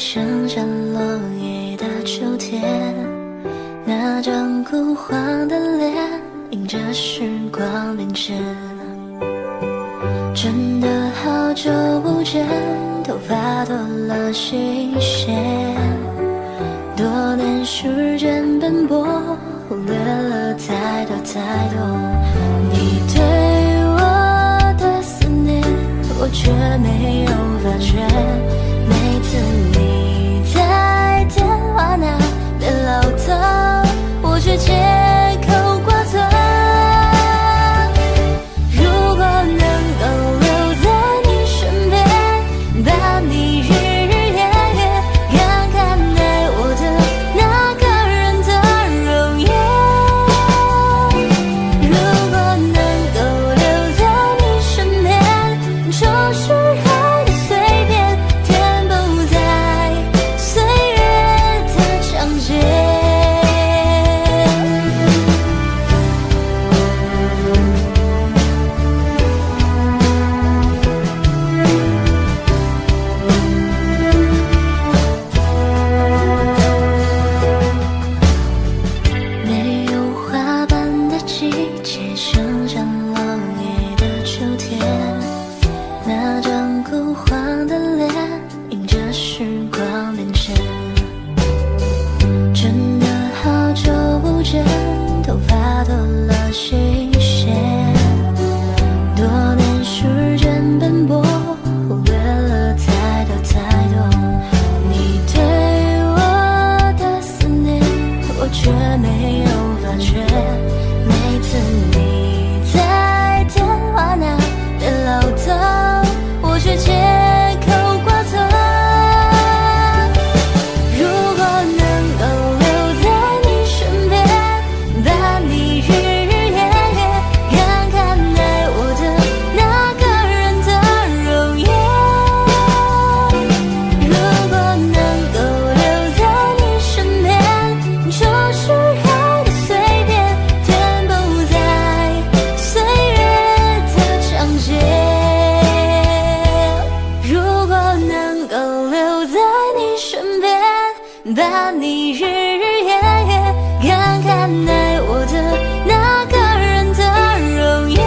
剩下落叶的秋天，那张枯黄的脸迎着时光变迁。真的好久不见，头发多了些线，多年时间奔波，忽略了太多太多。你对我的思念，我却没有发觉。每次你在电话那边唠叨，我却借口挂断。如果能够留在你身边，把你日日夜夜看看爱我的那个人的容颜。如果能够留在你身边，就是爱的随便，填补在岁月的长街。没有花瓣的季节，剩下落叶的秋天，那张枯黄的脸迎着时光变迁。真的好久不见，头发多了些线，多年时间奔波，忽略了太多太多。你对我的思念，我却没有发觉。每次你在电话那边唠叨，我却借口挂断。如果能够留在你身边，把你日日夜夜看看爱我的那个人的容颜。如果能够留在你身边，就是爱的随便，填补在岁月的长街。如果能够留在你身边，把你日日夜夜看看爱我的那个人的容颜。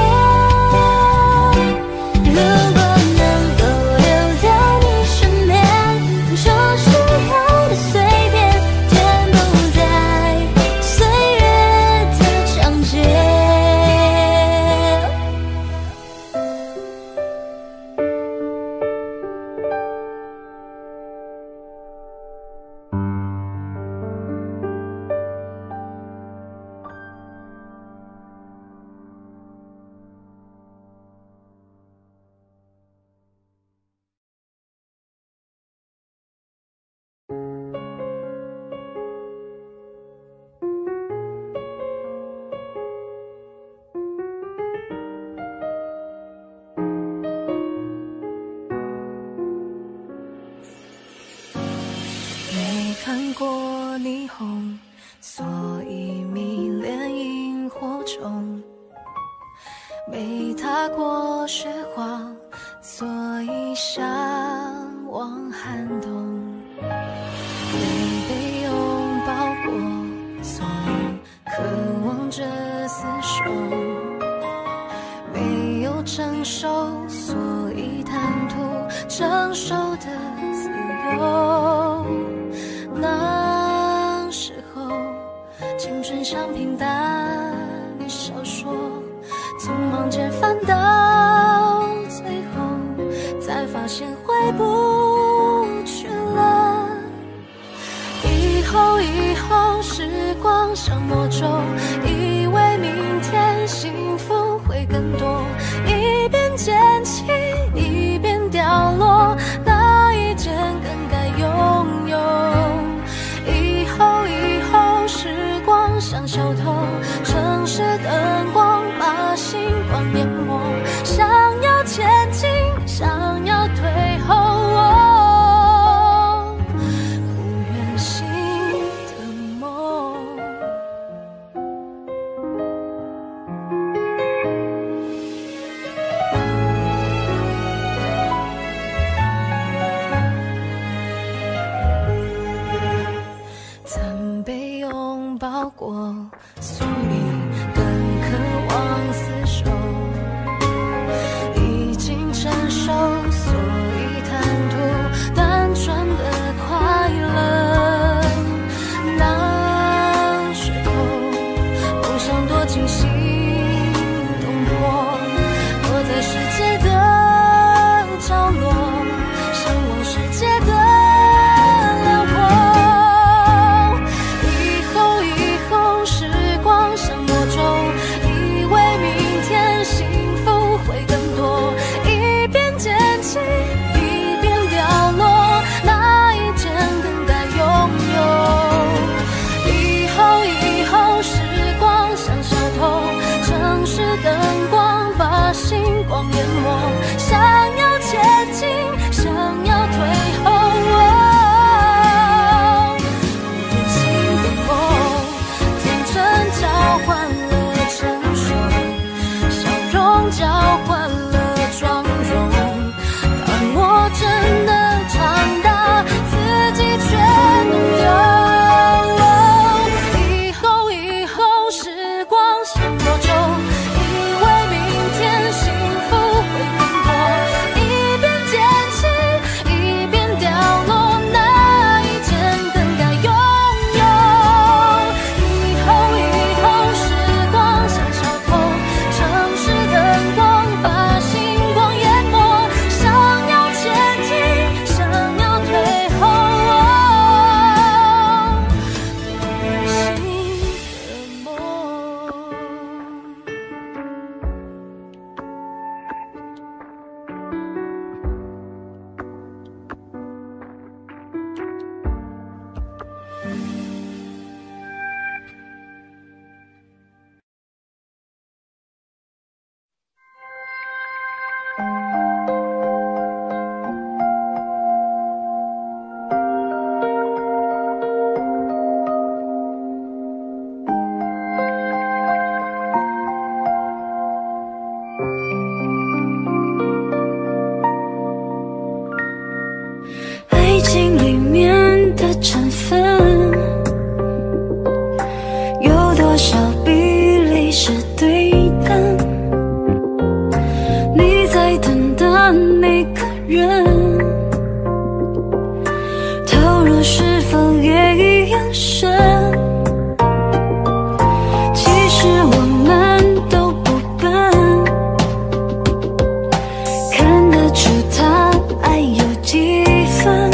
如果能够留在你身边，就是爱的随便，填补在岁月的长街。 没看过霓虹，所以迷恋萤火虫；没踏过雪花，所以向往寒冬；没被拥抱过，所以渴望着厮守；没有成熟，所以贪图成熟的自由。那时候，青春像平淡小说，匆忙间翻到最后，才发现回不去了。以后，时光像魔咒，以为明天幸福会更多，一边捡起，一边掉落，哪一件更该拥有？以后，时光像小偷，城市灯光把星光淹没，想要前进，想要退后，不愿醒的梦。 过，所以更渴望厮守。已经成熟，所以贪图单纯的快乐。那时候梦想多惊心动魄，躲在世界的角落，向往世界的辽阔。以后时光像魔咒，以为明天幸福会更多，一边捡起一边掉落，哪一件更该拥有？以后时光像小偷，城市灯光把星光淹没，想要前进，想要退后。典型的梦，天真交换了成熟，笑容交换了妆容。当我真的长大，自己却弄丢。以后时光像魔咒，以为明天幸福会更多，一边捡起一边掉落，哪一件更该拥有？以后时光像小偷，城市灯光把星光淹没，想要前进，想要退后。任性的梦。 爱情里面的成分，有多少比例是对的？你在等的那个人，投入是否也一样深？其实我们都不笨，看得出他爱有几分。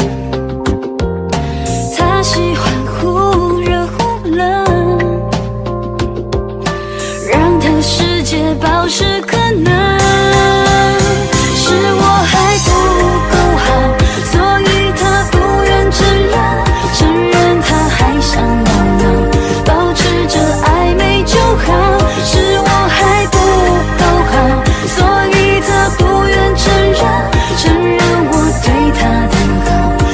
他喜欢忽热忽冷，让他世界保持可能。是我还不够好，所以他不愿承认，承认他还想要呢，保持着暧昧就好。是我还不够好，所以他不愿承认，承认我对他的好。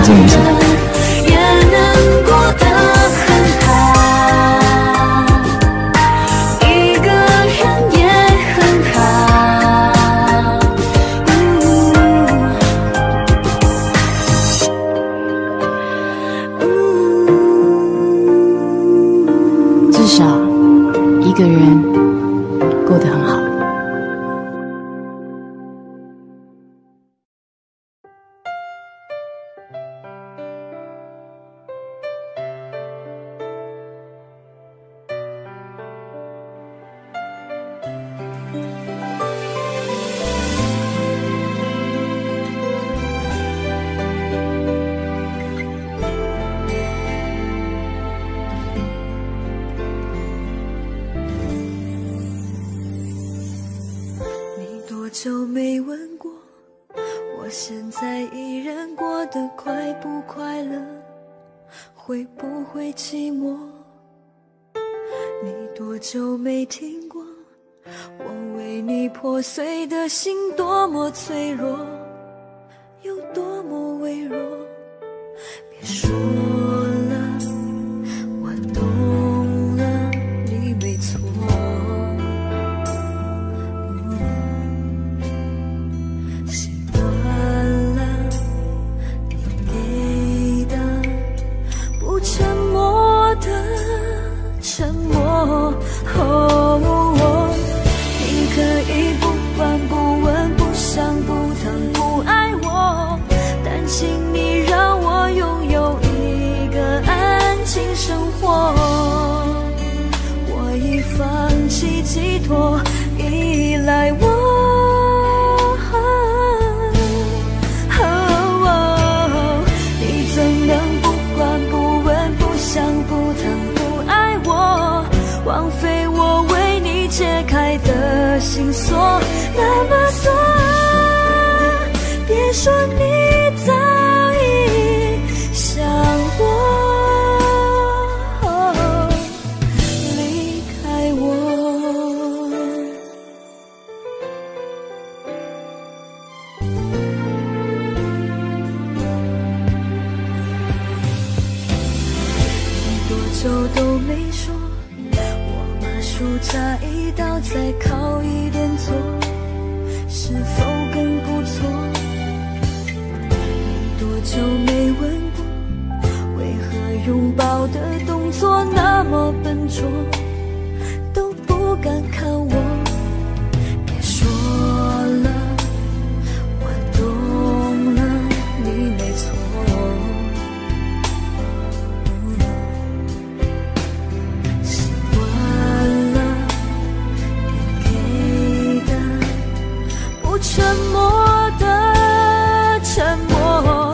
这个女生。 也能过得很好，一个人也很好。 至少一个人过得很好。 多久没问过我现在一人过得快不快乐，会不会寂寞？你多久没听过我为你破碎的心多么脆弱，有多么微弱？别说了，我懂了，你没错。沉默，你可以不管不问不想不疼不爱我，但请你让我拥有一个安静生活。我已放弃寄托，依赖我。你怎能不管不问不想不疼枉费我为你解开的心锁那么多，别说你早已想我，离开我。你多久都没说，暑假一到再考一点做，是否更不错？你多久没问过，为何拥抱的动作那么笨拙，都不敢看我。别说了，我懂了，你没错。沉默的沉默，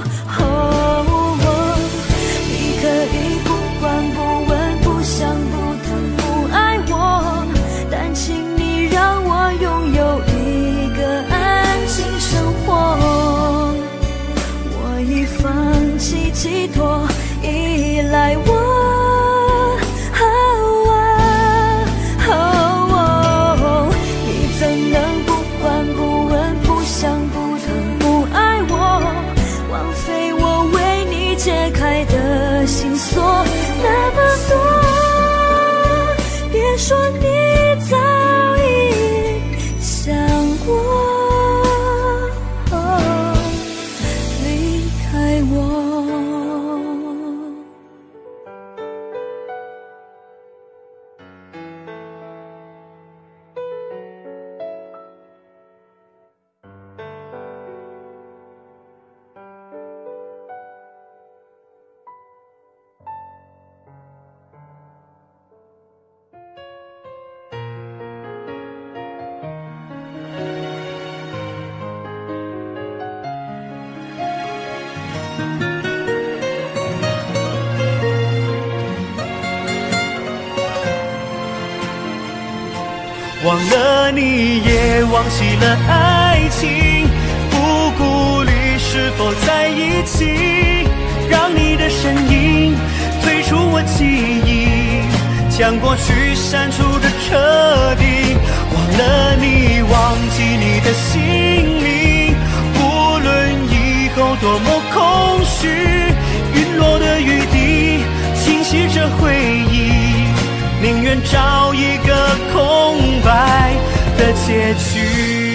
你可以不管不问不想不疼不爱我，但请你让我拥有一个安静生活。我已放弃寄托，依赖我。心锁那么多，别说你早已想我，离开我。 忘了你也忘记了爱情，不顾虑是否在一起，让你的身影退出我记忆，将过去删除的彻底。忘了你，忘记你的姓名，无论以后多么空虚， 找一个空白的结局。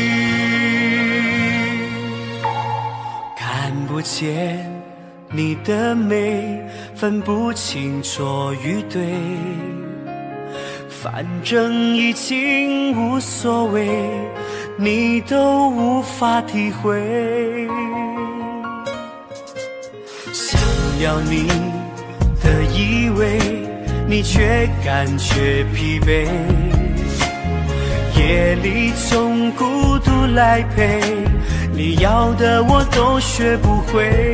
看不见你的美，分不清错与对，反正已经无所谓，你都无法体会。想要你的依偎，你却感觉疲惫，夜里总孤独来陪，你要的我都学不会。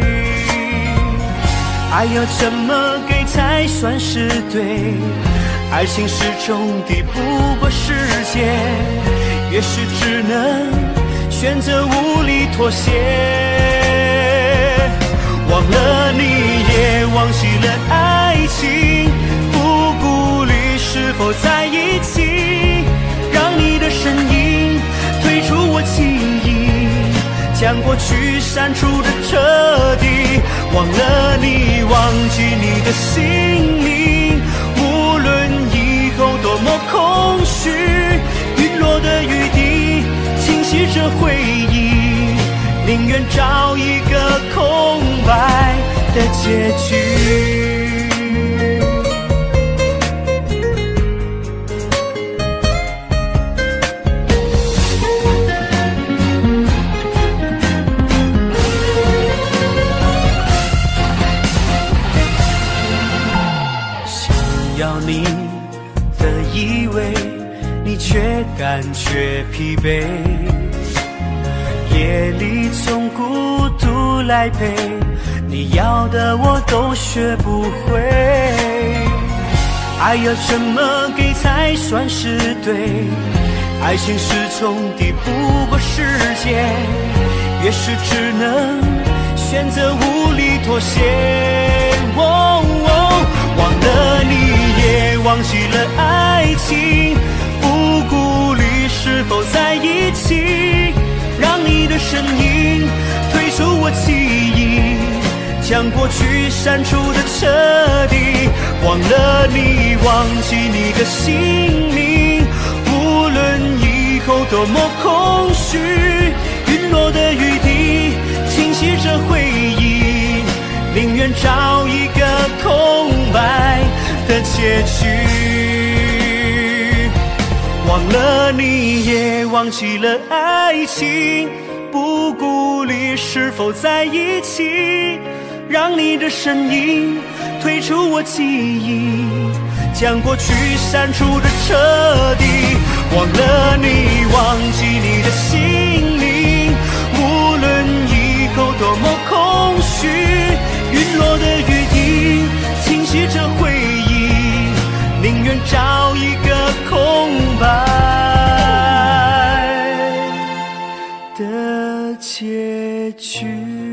爱要怎么给才算是对？爱情始终抵不过时间，也许只能选择无力妥协。忘了你也忘记了爱情，不顾虑是否在一起，让你的身影退出我记忆，将过去删除的彻底。忘了你，忘记你的姓名，无论以后多么空虚，陨落的雨滴清洗着回忆，宁愿找一个空白的结局。你的依偎，你却感觉疲惫，夜里总孤独来陪，你要的我都学不会。爱要怎么给才算是对？爱情始终抵不过时间，也许只能选择无力妥协。忘了你也忘记了爱情，不顾虑是否在一起，让你的身影退出我记忆，将过去删除的彻底。忘了你，忘记你的姓名，无论以后多么空虚，陨落的雨滴清洗着回忆，宁愿找一个空白的结局。忘了你也忘记了爱情，不顾虑是否在一起，让你的身影退出我记忆，将过去删除的彻底。忘了你，忘记你的姓名，无论以后多么空虚，陨落的雨滴清洗着回忆，宁愿找一个空白的结局。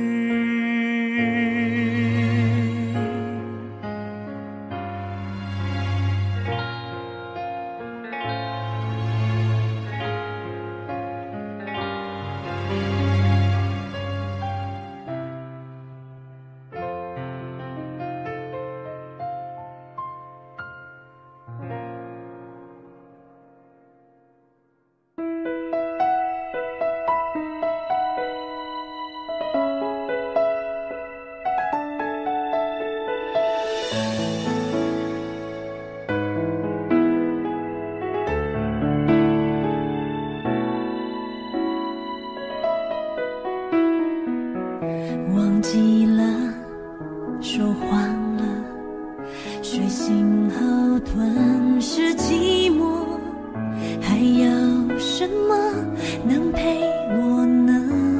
忘记了，说谎了，睡醒后吞噬寂寞，还有什么能陪我呢？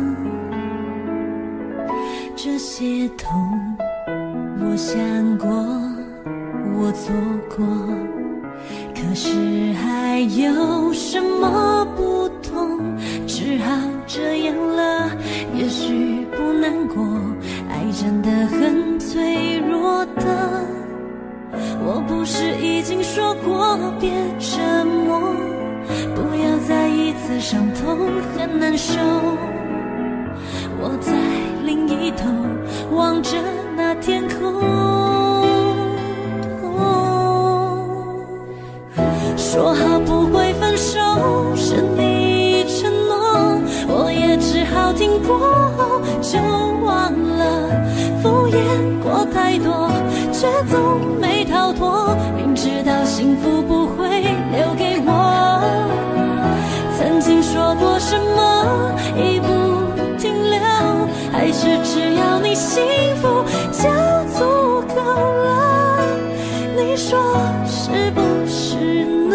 这些痛我想过，我做过，可是还有什么不同？只好这样了，也许不难过，爱真的很脆弱的。我不是已经说过别沉默，不要再一次伤痛很难受。我在另一头望着那天空， 说好不会分手，是你承诺，我也只好听过后就忘了。敷衍过太多，却总没逃脱，明知道幸福不会留给我。曾经说过什么一步停留，还是只要你幸福就足够了？你说是不是呢？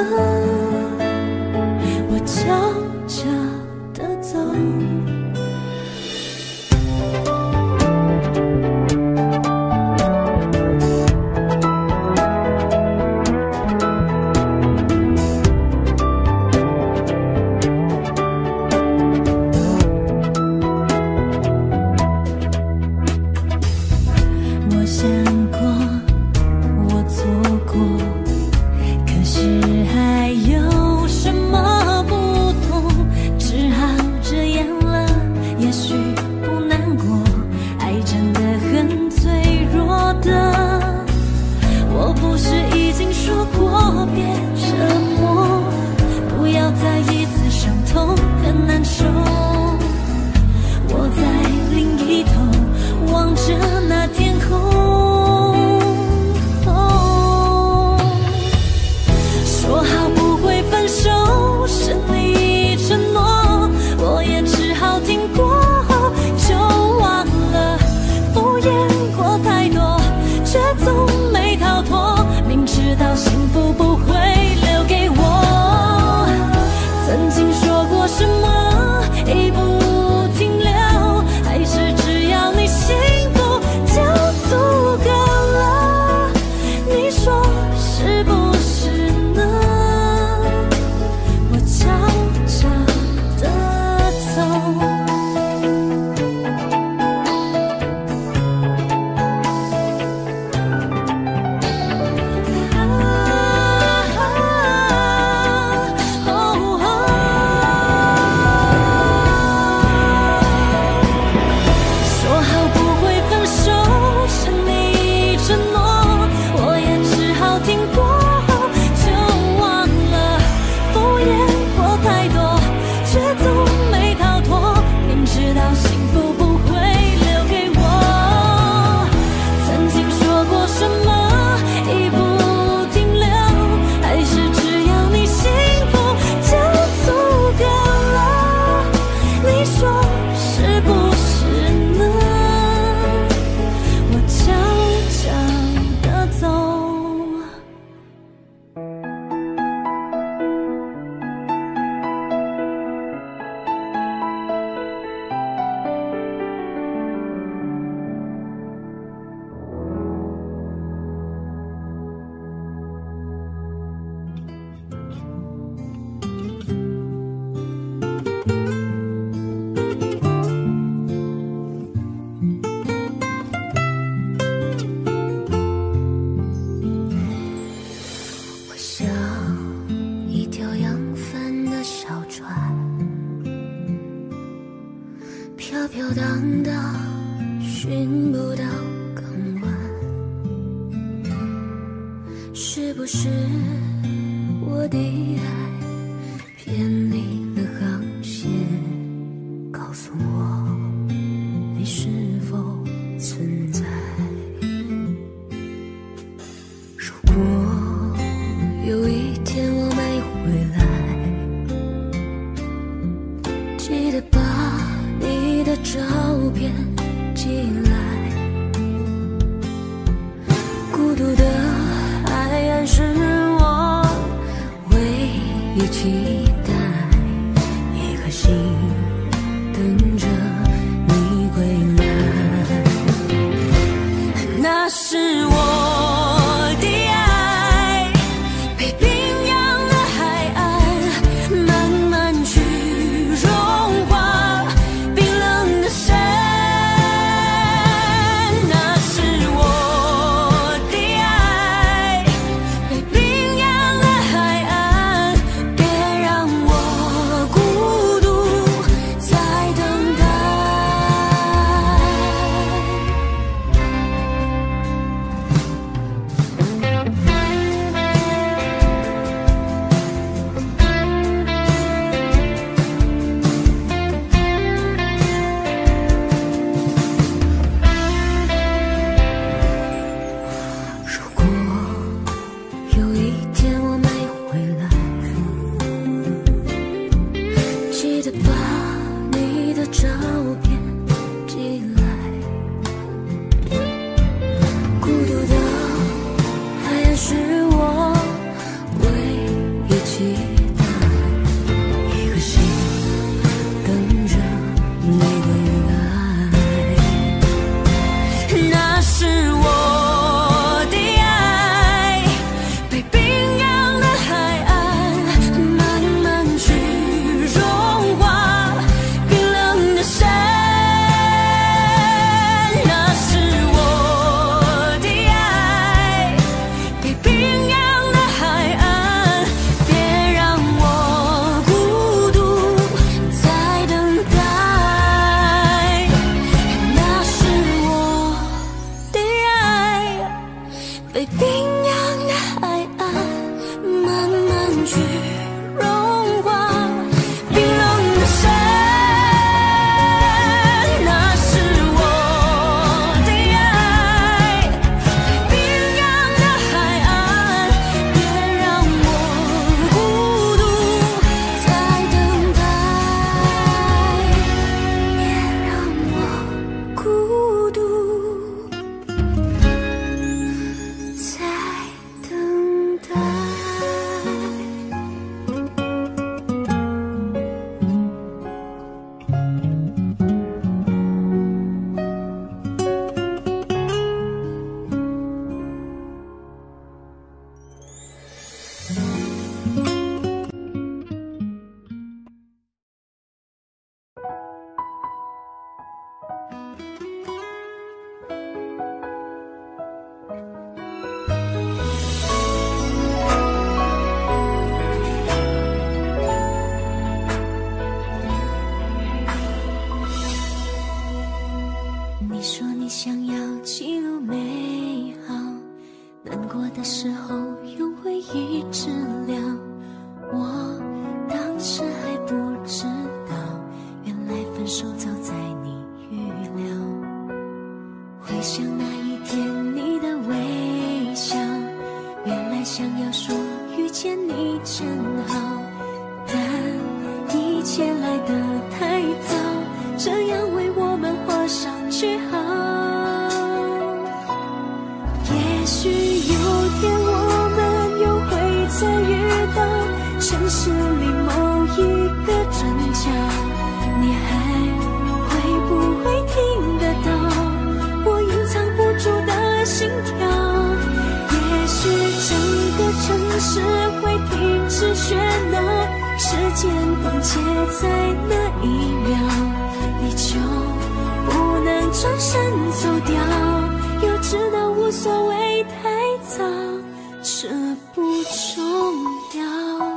我悄悄地走。飘荡荡，寻不到港湾。是不是我的爱偏离了航线？告诉我，你是否存在？如果有一天我没回来，记得把你的照片寄来。孤独的海岸是我唯一期待，一颗心等着你归来。那是我的爱，被冰洋的海岸慢慢去融化冰冷的山。那是我的爱，被冰洋的海岸，别让照片寄来，孤独的海岸是我唯一期待，一颗心等着你归来，那是我的爱，被冰洋的海岸慢慢去融化冰冷的山，那是我的爱，被冰洋的海岸，别让我孤独在等待，那是我的爱，被冰洋的海岸慢慢去融化冰冷的山，那是我的爱，被冰洋的海岸，别让我孤独在等待，别让我孤独在等待。你说你想要记录美好，难过的时候用回忆治疗。我当时还不知道，原来分手早在你预料。回想那一天你的微笑，原来想要说遇见你真好，但一切来得太早，这样为我们画上句号。也许有天我们又会再遇到，城市里某一个转角，你还会不会听得到我隐藏不住的心跳？也许整个城市会停止喧闹，时间冻结在那一秒，你就不能转身走掉，又知道无所谓太早，这不重要。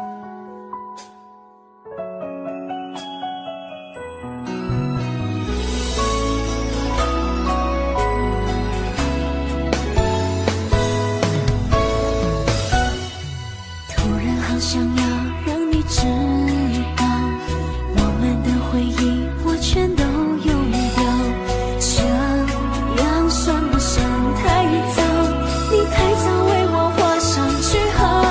突然好想要让你知道，我们的回忆我全都用掉，这样算不算太早？你太早为我画上句号。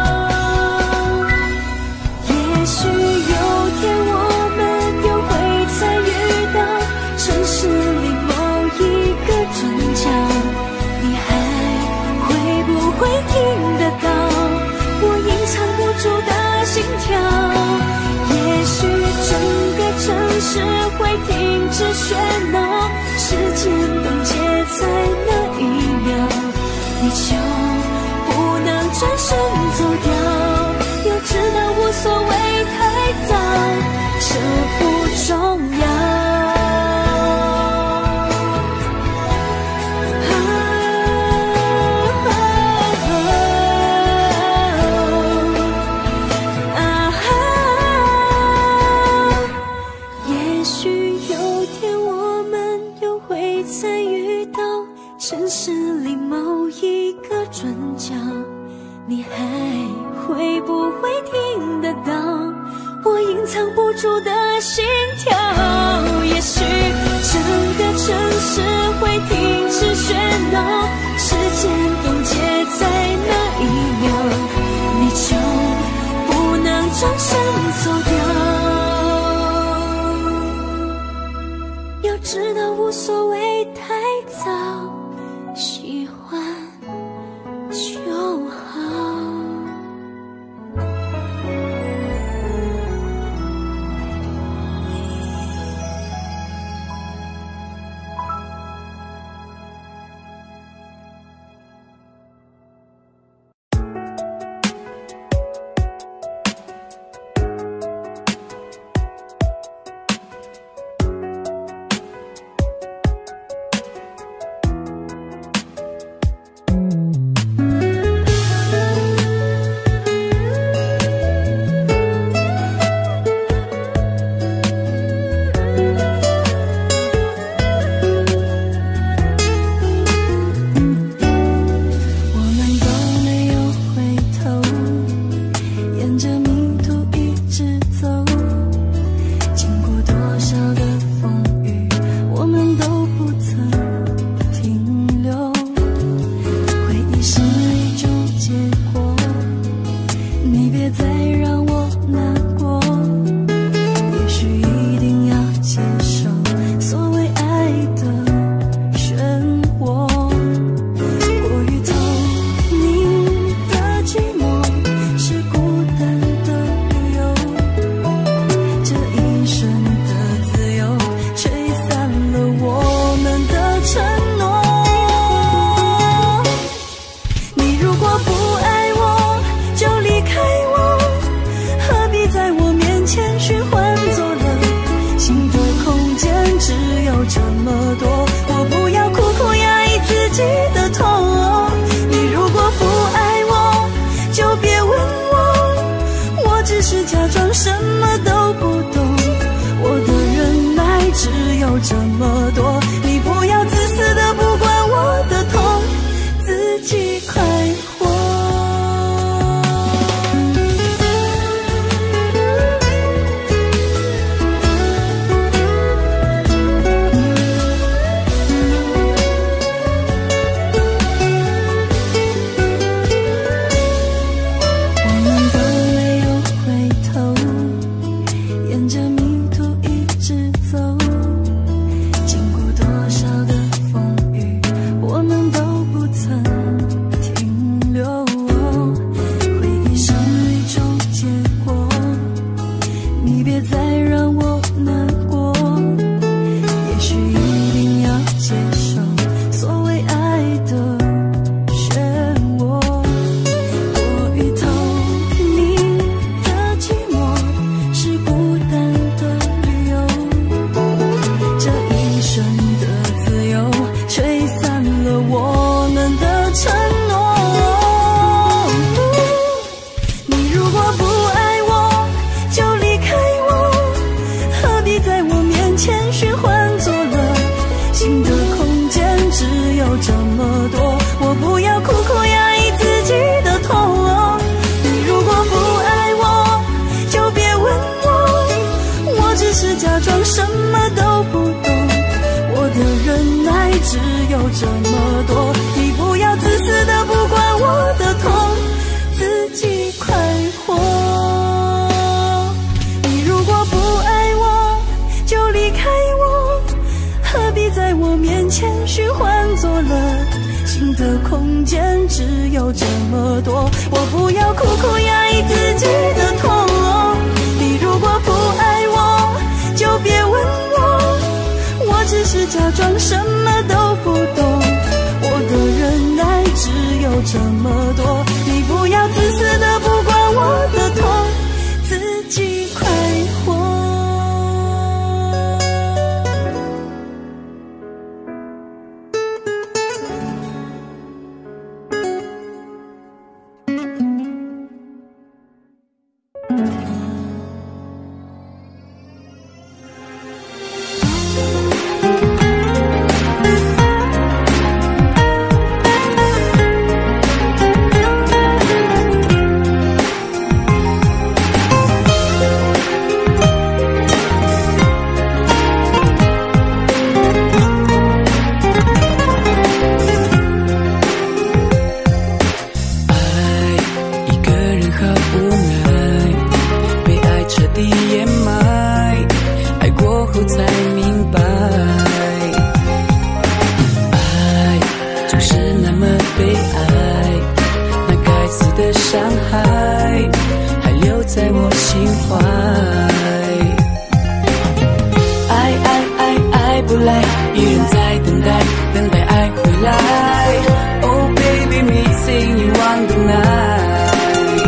也许有天我们又会再遇到，城市里某一个转角，你还会不会听得到我隐藏不住的心跳？也许整个城市会停止喧闹，时间冻结在那一秒，你就不能转身走掉，又知道无所谓太早，这不重要。也许有天我们又会再遇到，城市里某一个转角，你还会不会听得到我隐藏不住的心跳？也许整个城市会停止喧闹，时间冻结在那一秒，你就不能转身走掉。 太早，喜欢就好。 后才明白， 来，依然在等待，等待爱回来。Oh baby missing you on the night。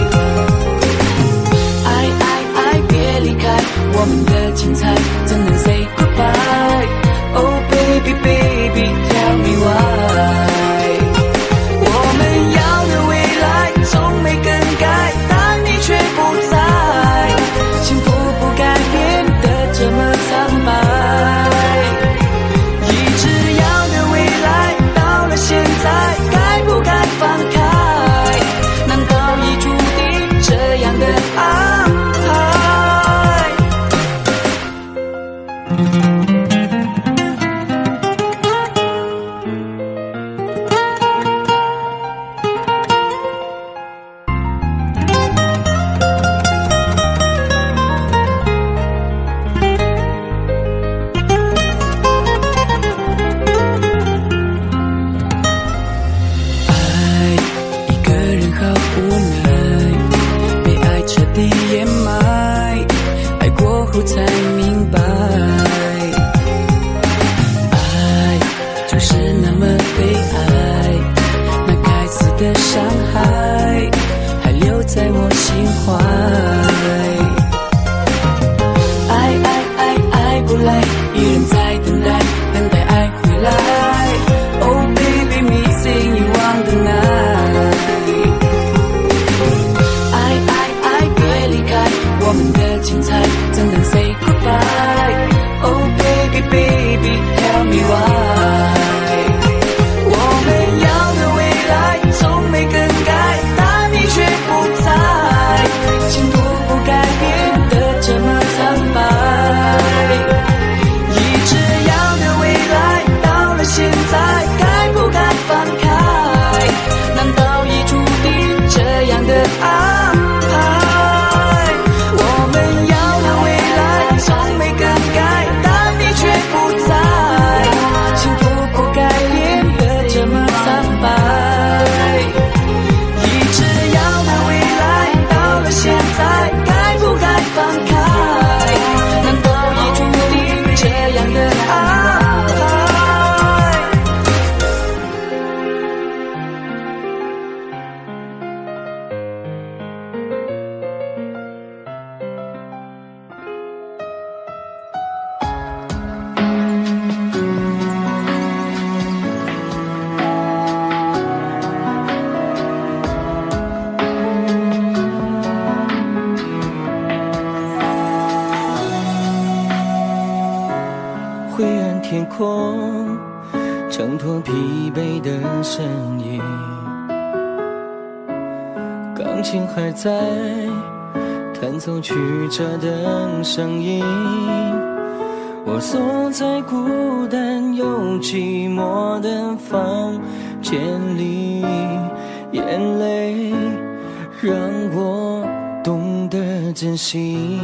爱别离开，我们的精彩怎能 say goodbye？Oh baby baby tell me why。我们要的未来从没更改，但你却不在，幸福不该变得这么苍白。一直要的未来到了现在，该不该放开？难道已注定这样的安排？才明白，爱就是那么悲哀，那该死的伤害还留在我心怀。爱不来，依然在等待，等待爱回来。Oh baby missing you on the night。爱别离开，我们的精彩怎能 say goodbye？Oh baby baby tell me why。我们要的未来从没更改，但你却不在，幸福不该变得这么苍白。一直要的未来到了现在，该不该放开？难道已注定这样的安排？我们要的未来从没更改，但你却不在，幸福不该变得这么苍白。一直要的未来到了现在，该不该放开？难道已注定这样的安排？灰暗天空挣脱疲惫的身影，钢琴还在弹奏曲折的声音。我锁在孤单又寂寞的房间里，眼泪让我懂得珍惜。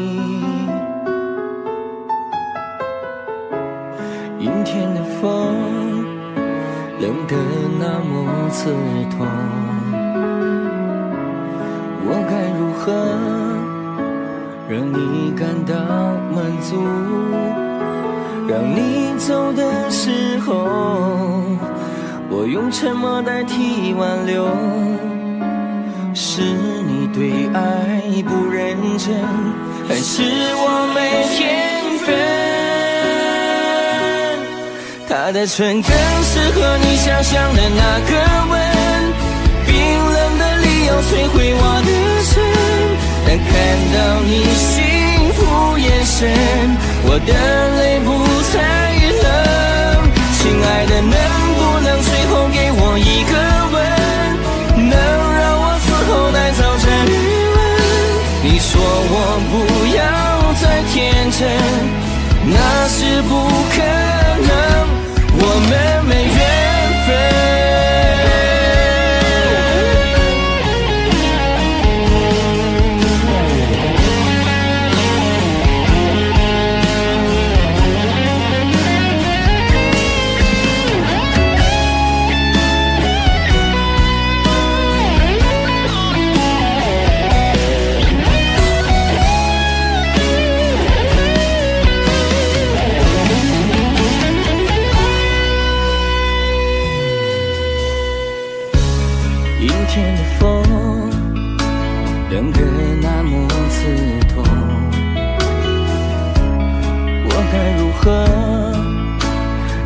阴天的风冷得那么刺痛，我该如何让你感到满足？让你走的时候，我用沉默代替挽留。是你对爱不认真，还是我没天分？他的唇更适合你想象的那个吻，冰冷的理由摧毁我的神。但看到你幸福眼神，我的泪不再冷。亲爱的，能不能最后给我一个吻，能让我死后带走这余温？你说我不要再天真，那是不可能。我们没缘分。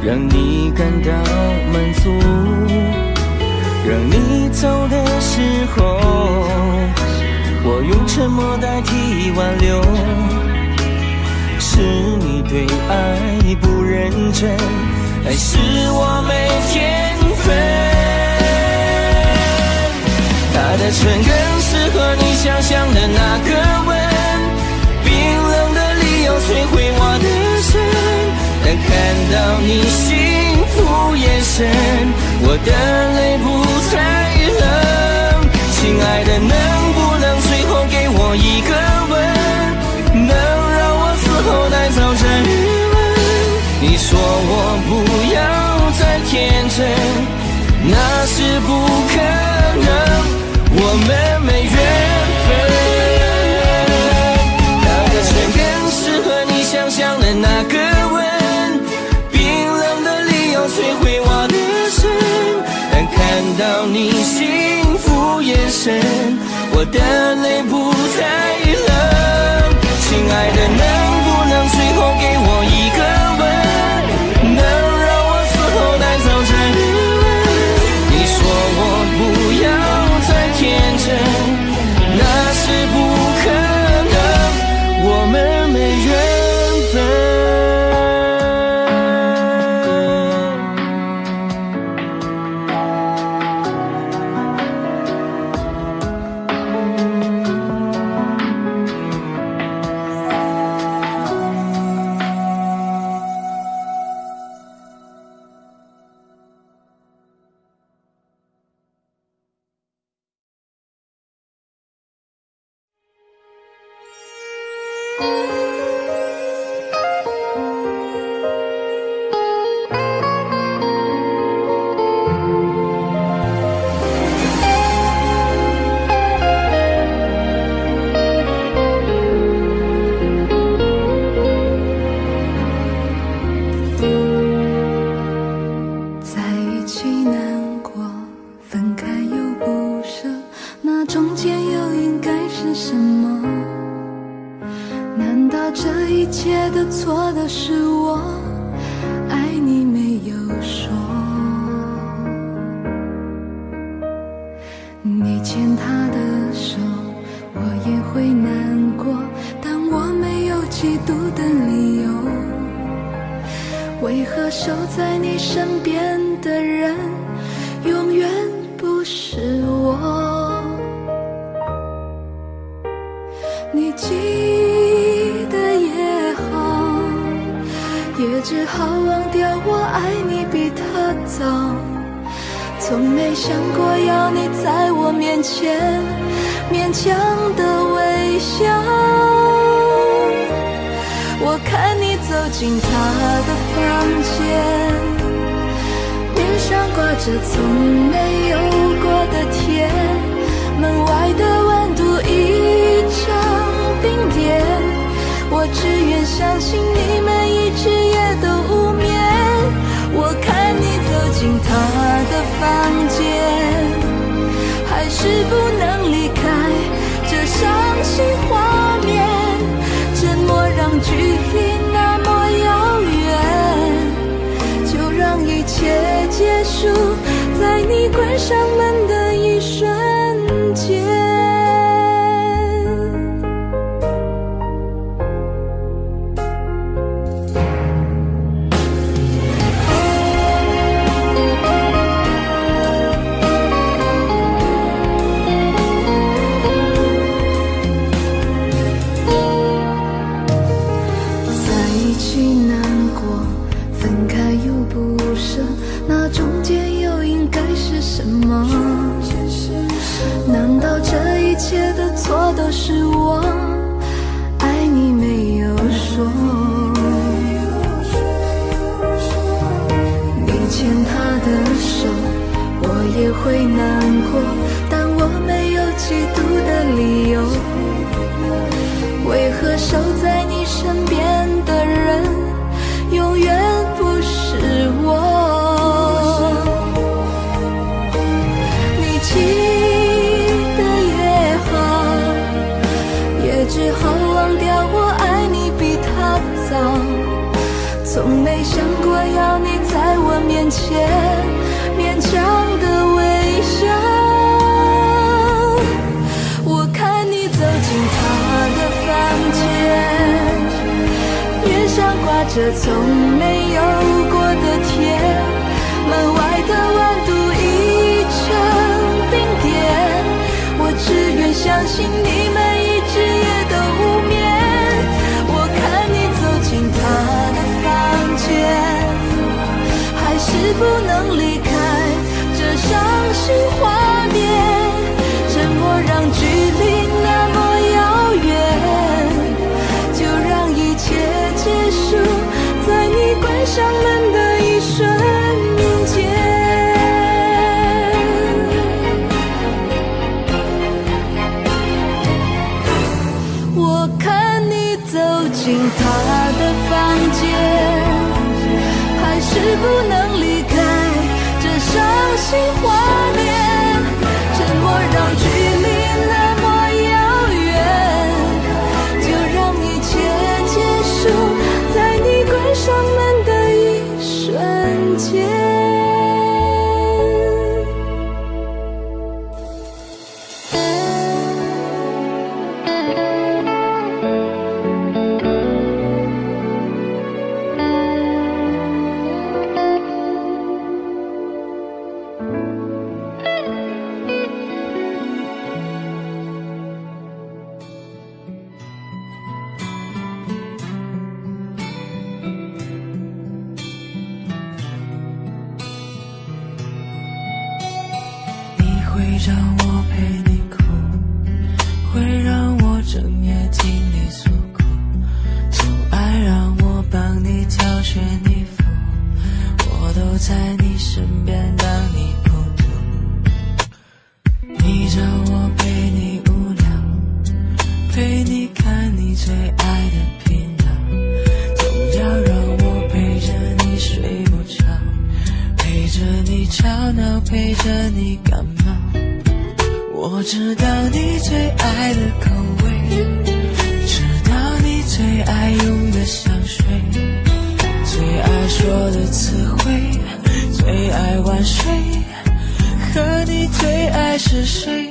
让你感到满足，让你走的时候，我用沉默代替挽留。是你对爱不认真，还是我没天分？他的唇更适合你想象的那个吻，冰冷的理由摧毁我的心。但看到你幸福眼神，我的泪不再冷。亲爱的，能不能最后给我一个吻，能让我死后带走这余温？你说我不要再天真，那是不可能，我们没缘分。他的唇更适合你想象的那个吻，摧毁我的心。但看到你幸福眼神，我的泪不再冷。亲爱的，能不能最后给我一个吻，能让我死后带走这余温？你说我不要再天真，那是不可能，我们没缘分。 从没想过要你在面前勉强的微笑。我看你走进他的房间，月上挂着从没有过的天，门外的温度已成冰点。我只愿相信你每一只夜都无眠。我看你走进他的房间，还是不能离开这伤心画面。沉默让距离那么遥远，就让一切结束在你关上门的一瞬间。我看你走进他的房间，还是不能离开这伤心画面。沉默让距离那么遥远，就让一切结束在你关上门的一瞬间。 会让我陪你哭，会让我整夜听你诉苦，就爱让我帮你挑选衣服，我都在你身边当你孤独。你叫我陪你无聊，陪你看你最爱的频道，总要让我陪着你睡不着，陪着你吵闹，陪着你感冒。我知道你最爱的口味，知道你最爱用的香水，最爱说的词汇，最爱晚睡，和你最爱是谁？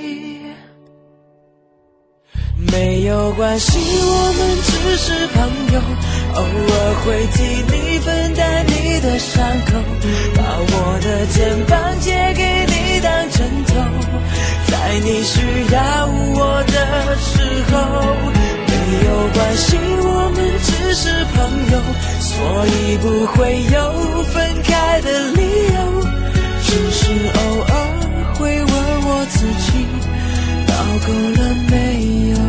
没有关系，我们只是朋友，偶尔会替你分担你的伤口，把我的肩膀借给你当枕头，在你需要我的时候。没有关系，我们只是朋友，所以不会有分开的理由，只是偶尔会问我自己闹够了没有。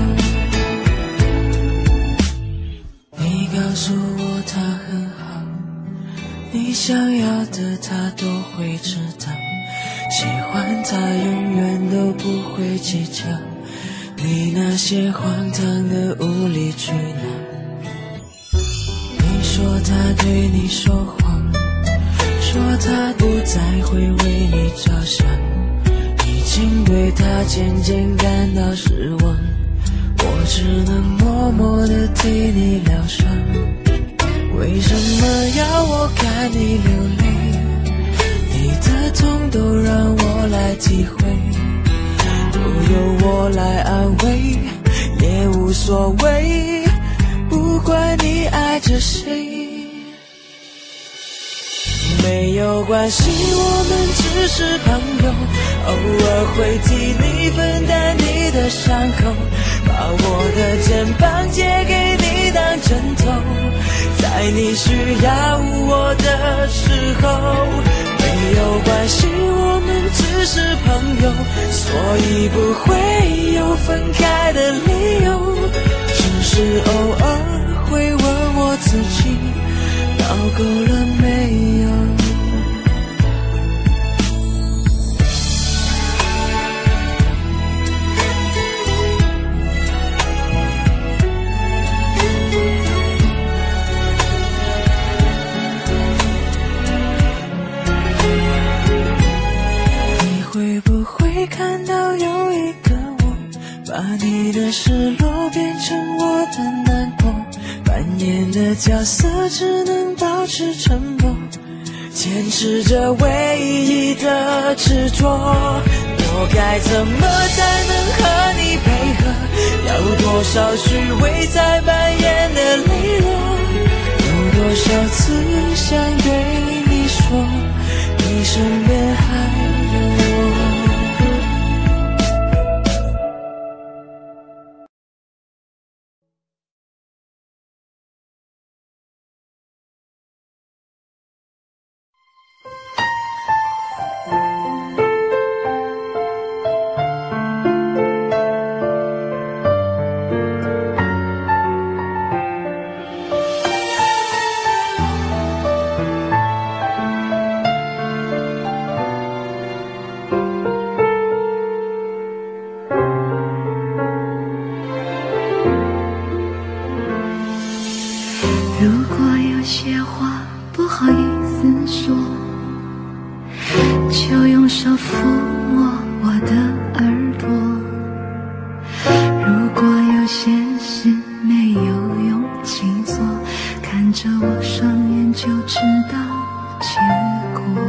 你告诉我他很好，你想要的他都会知道，喜欢他永远都不会计较，你那些荒唐的无理取闹。你说他对你说谎，说他不再会为你着想，已经对他渐渐感到失望，我只能默默地替你疗伤。为什么要我看你流泪？你的痛都让我来体会，都由我来安慰，也无所谓，不管你爱着谁。没有关系，我们只是朋友，偶尔会替你分担你的伤口，把我的肩膀借给你当枕头，在你需要我的时候。没有关系，我们只是朋友，所以不会有分开的理由，只是偶尔会问我自己闹够了没有。看到有一个我，把你的失落变成我的难过，扮演的角色只能保持沉默， 坚持着唯一的执着，我该怎么才能和你配合？要多少虚伪才扮演的磊落？有多少次想对你说，你身边还有我。 如果有些话不好意思说，就用手抚摸我的耳朵。如果有些事没有勇气做，看着我双眼就知道结果。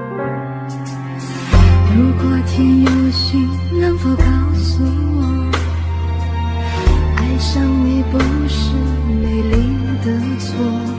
如果天有心，能否告诉我，爱上你不是美丽的错？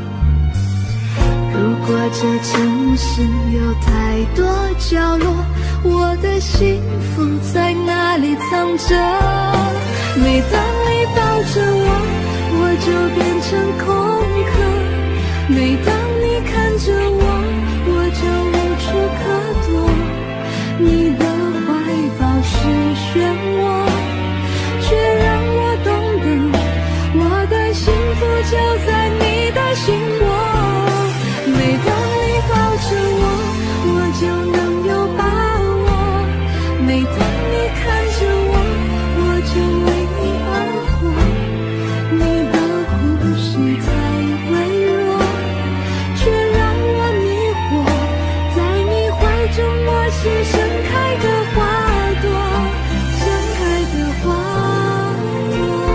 如果这城市有太多角落，我的幸福在哪里藏着？每当你抱着我，我就变成空壳；每当你看着我，我就无处可躲。你的怀抱是漩涡，却让我懂得，我的幸福就在你的心窝。每当你抱着我，我就能有把握；每当你看着我，我就为你而活。你的呼吸太微弱，却让我迷惑，在你怀中我是盛开的花朵，盛开的花朵。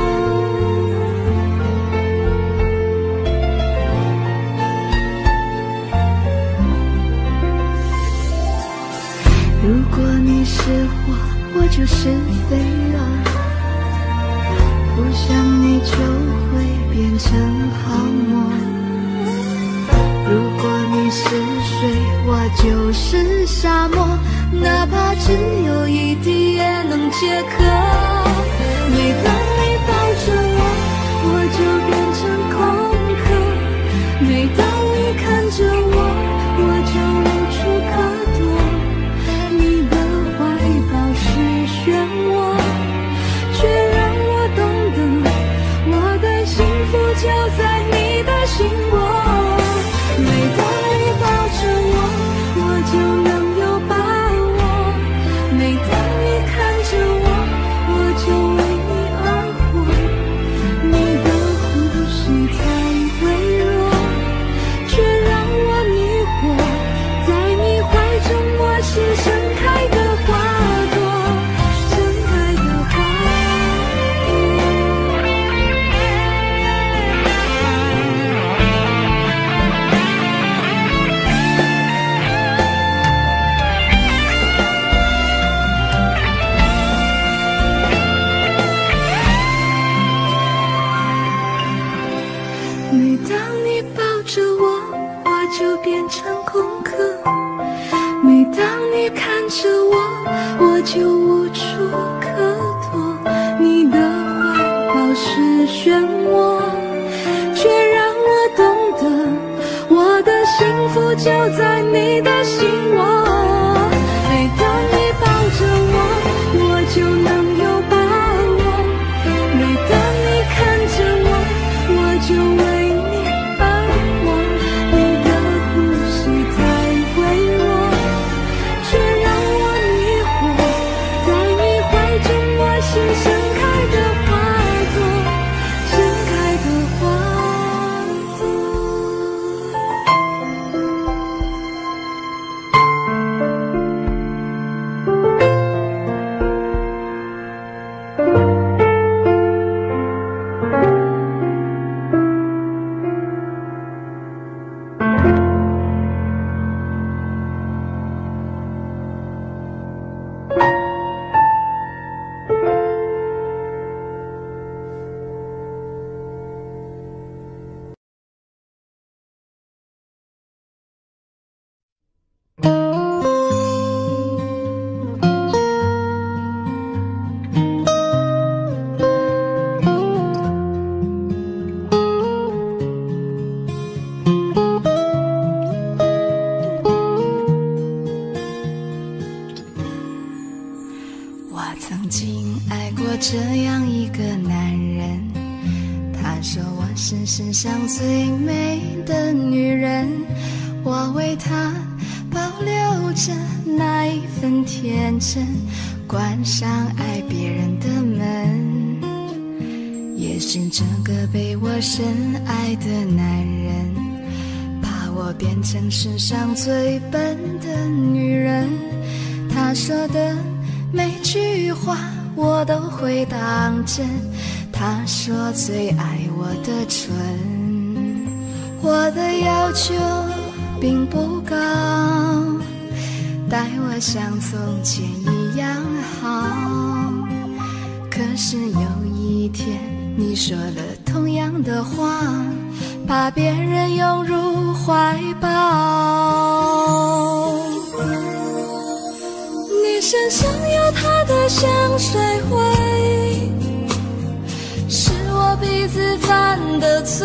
如果你是火，我就是飞蛾，不想你就会变成泡沫。如果你是水，我就是沙漠，哪怕只有一滴也能解渴。每当你抱着我，我就变成空壳；每当你看着我，我就无处可躲。你的怀抱是漩涡，却让我懂得，我的幸福就在你的心窝。每当你抱着我，我就能有把握；每当你看着我，我就为你而活。你的呼吸太微弱，却让我迷惑，在你怀中我是盛开的花朵，盛开的花朵。每当你抱着我，我就变成空壳；每当你看着我，我就无处可躲。你的怀抱是漩涡，却让我懂得，我的幸福就在你的心窝。每当你抱着我，我就能有把握；每当你看着我，我就为你而活。你的呼吸太微弱，却让我迷惑，在你怀中我是盛开的花朵，盛开的花朵。 世上最美的女人，我为她保留着那一份天真，关上爱别人的门，也是这个被我深爱的男人，怕我变成世上最笨的女人，他说的每句话我都会当真，他说最爱我的唇。我的要求并不高，待我像从前一样好，可是有一天你说了同样的话，把别人拥入怀抱。你身上有他的香水味，是我鼻子犯的罪，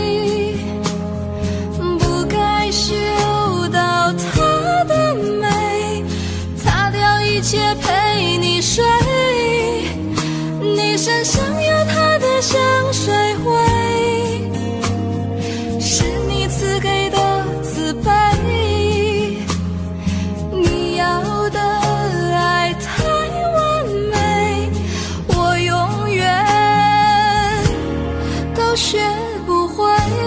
不该嗅到他的美，擦掉一切陪你睡。你身上有他的香水味，是你赐给的慈悲，你要的爱太完美，我永远都学不会。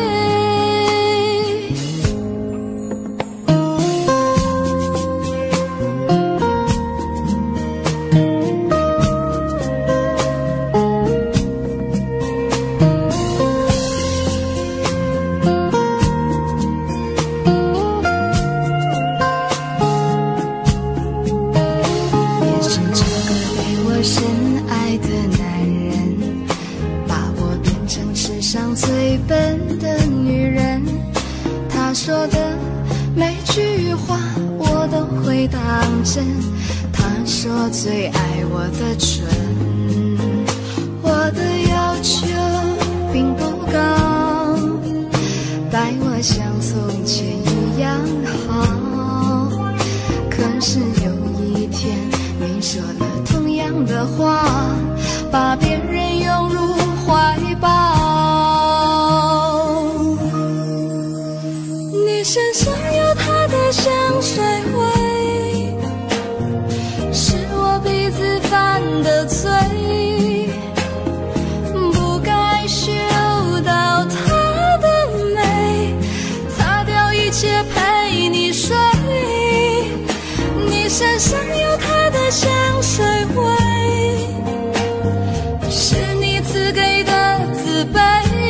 说的每句话我都会当真，他说最爱我的唇。我的要求并不高，待我像从前一样好，可是有一天你说了同样的话，把别人拥入怀抱。你身上有他的香水味，是我鼻子犯的罪，不该嗅到他的美，擦掉一切陪你睡。你身上有他的香水味，是你赐给的慈悲，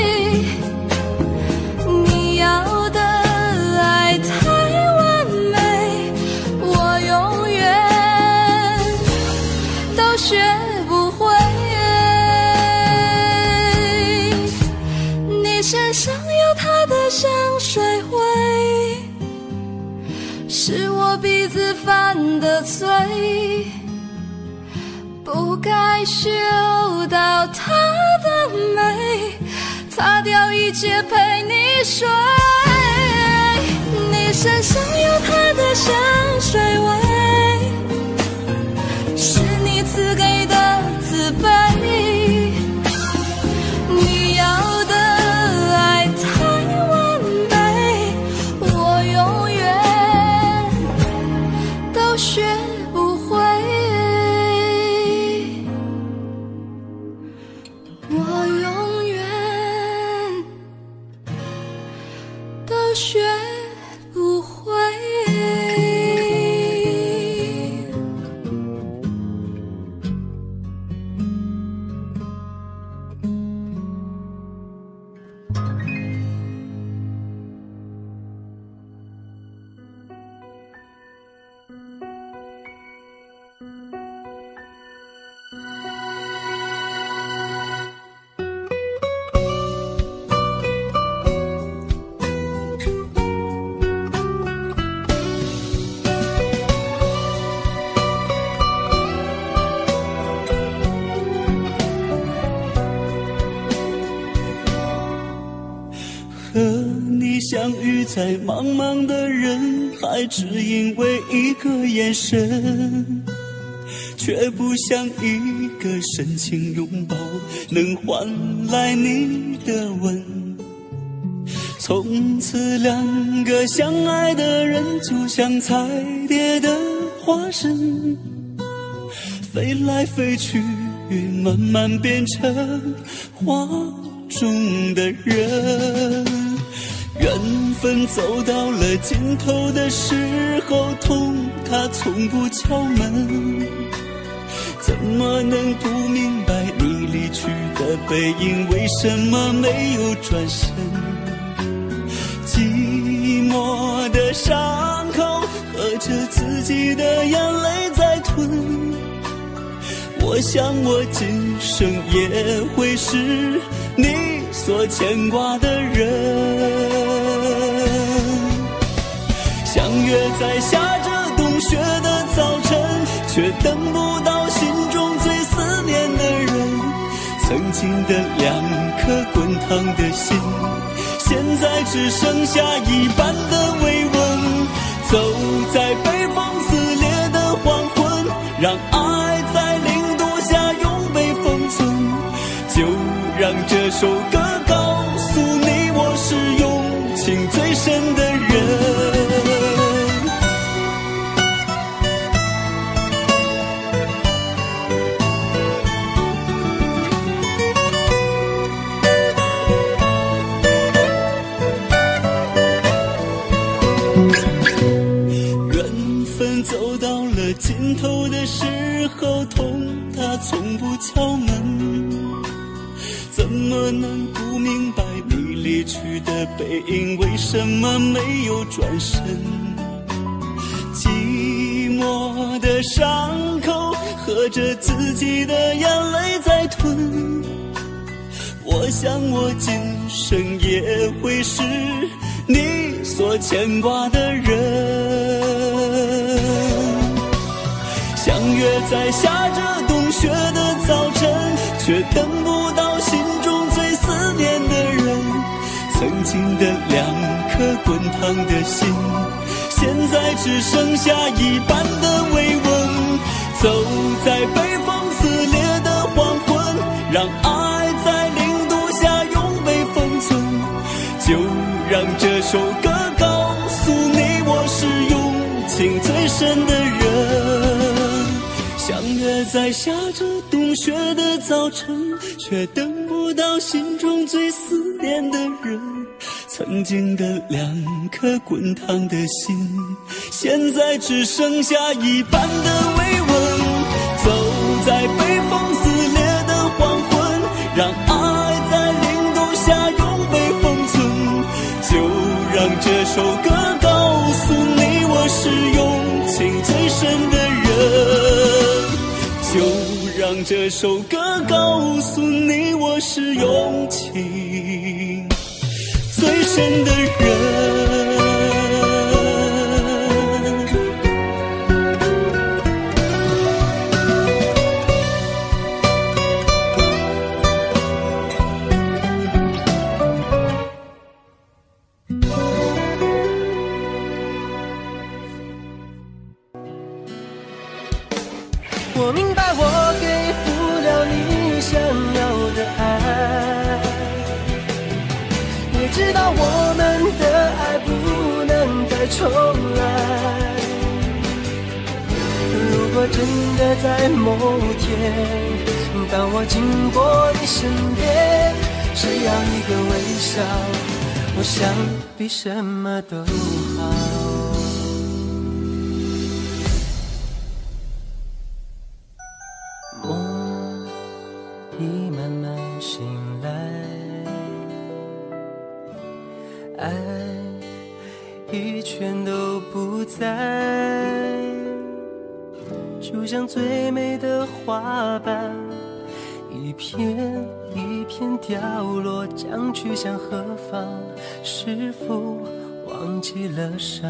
你要的太完美，我永远都学不会。你身上有他的香水味，是我鼻子犯的罪，不该嗅到他的美，擦掉一切陪你睡。你身上有他的香水味，是你赐给的慈悲，你要的爱太完美，我永远都学不会，我永远都学不会。 和你相遇在茫茫的人海，只因为一个眼神，却不像一个深情拥抱能换来你的吻。 从此两个相爱的人就像彩蝶的化身，飞来飞去，慢慢变成画中的人。缘分走到了尽头的时候，痛它从不敲门，怎么能不明白你离去的背影，为什么没有转身？寂寞的伤口喝着自己的眼泪在吞，我想我今生也会是你所牵挂的人。相约在下着冬雪的早晨，却等不到心中最思念的人。曾经的两颗滚烫的心，现在只剩下一半的慰问。走在北风撕裂的黄昏，让爱在零度下永被封存。就让这首歌告诉你，我是用情最深的人。走到了尽头的时候，痛它从不敲门，怎么能不明白你离去的背影，为什么没有转身？寂寞的伤口喝着自己的眼泪在吞，我想我今生也会是你所牵挂的人。相约在下着冬雪的早晨，却等不到心中最思念的人。曾经的两颗滚烫的心，现在只剩下一半的慰问。走在北风撕裂的黄昏，让爱在零度下永被封存。就让这首歌告诉你，我是用情最深的人。相约在下着冬雪的早晨，却等不到心中最思念的人。曾经的两颗滚烫的心，现在只剩下一半的慰问。走在北风撕裂的黄昏，让爱在零度下永被封存。就让这首歌告诉你，我是用情最深的人。就让这首歌告诉你，我是用情最深的人。 我明白我给不了你想要的爱，也知道我们的爱不能再重来。如果真的在某天，当我经过你身边，只要一个微笑，我想比什么都好。梦已慢慢醒来，爱已全都不在，就像最美的花瓣，一片一片掉落，将去向何方？是否忘记了伤？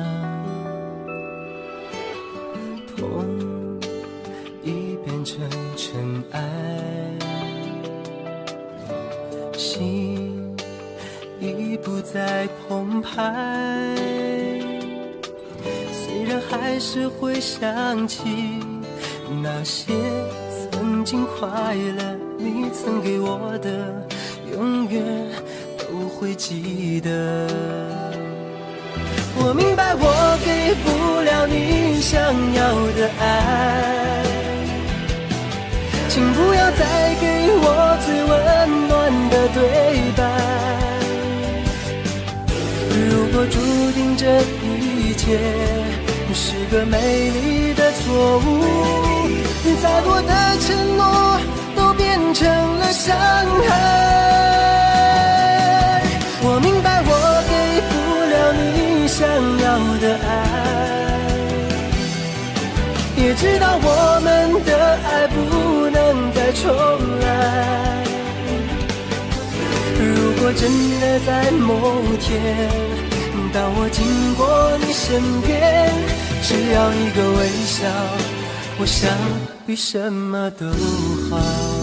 痛已变成尘埃，心已不再澎湃，虽然还是会想起那些曾经快乐，你曾给我的永远都会记得。我明白我给不了你想要的爱，请不要再给我最温暖的对白。如果注定这一切是个美丽的错误，再多的承诺都变成了伤害。我明白我给不了你想要的爱，也知道我们的爱不能再重来。如果真的在某天，当我经过你身边，只要一个微笑，我想比什么都好。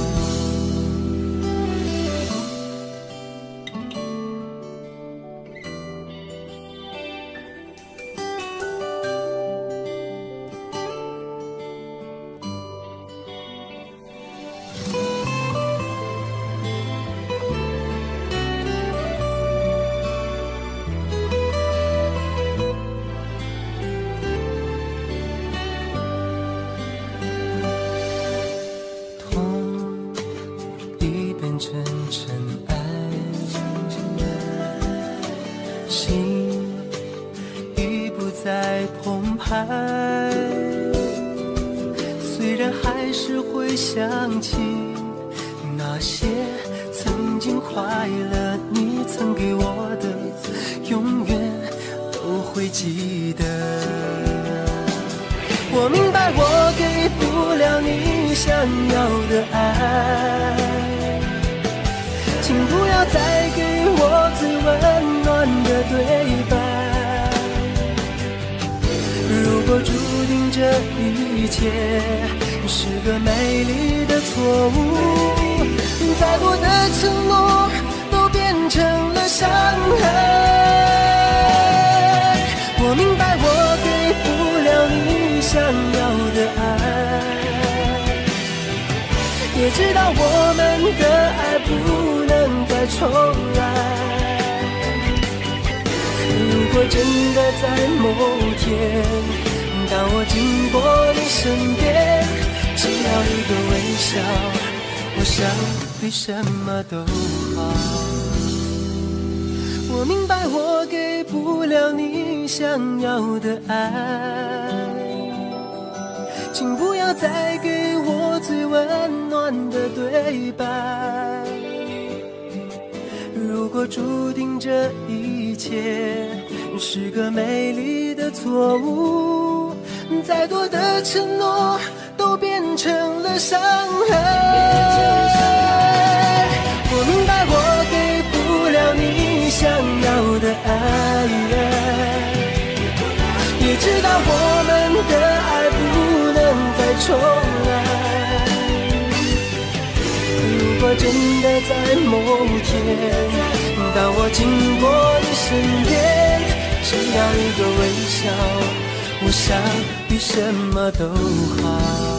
虽然还是会想起那些曾经快乐，你曾给我的，永远都会记得。我明白我给不了你想要的爱，请不要再给我最温暖的对白。如果注定这一切是个美丽的错误，再多的承诺都变成了伤害。我明白我给不了你想要的爱，也知道我们的爱不能再重来。如果真的在某天，当我经过你身边，只要一个微笑，我想比什么都好。我明白我给不了你想要的爱，请不要再给我最温暖的对白。如果注定这一切是个美丽的错误，再多的承诺都变成了伤害。我明白我给不了你想要的爱，也知道我们的爱不能再重来。如果真的在某天，当我经过你身边，只要一个微笑，我想比什么都好。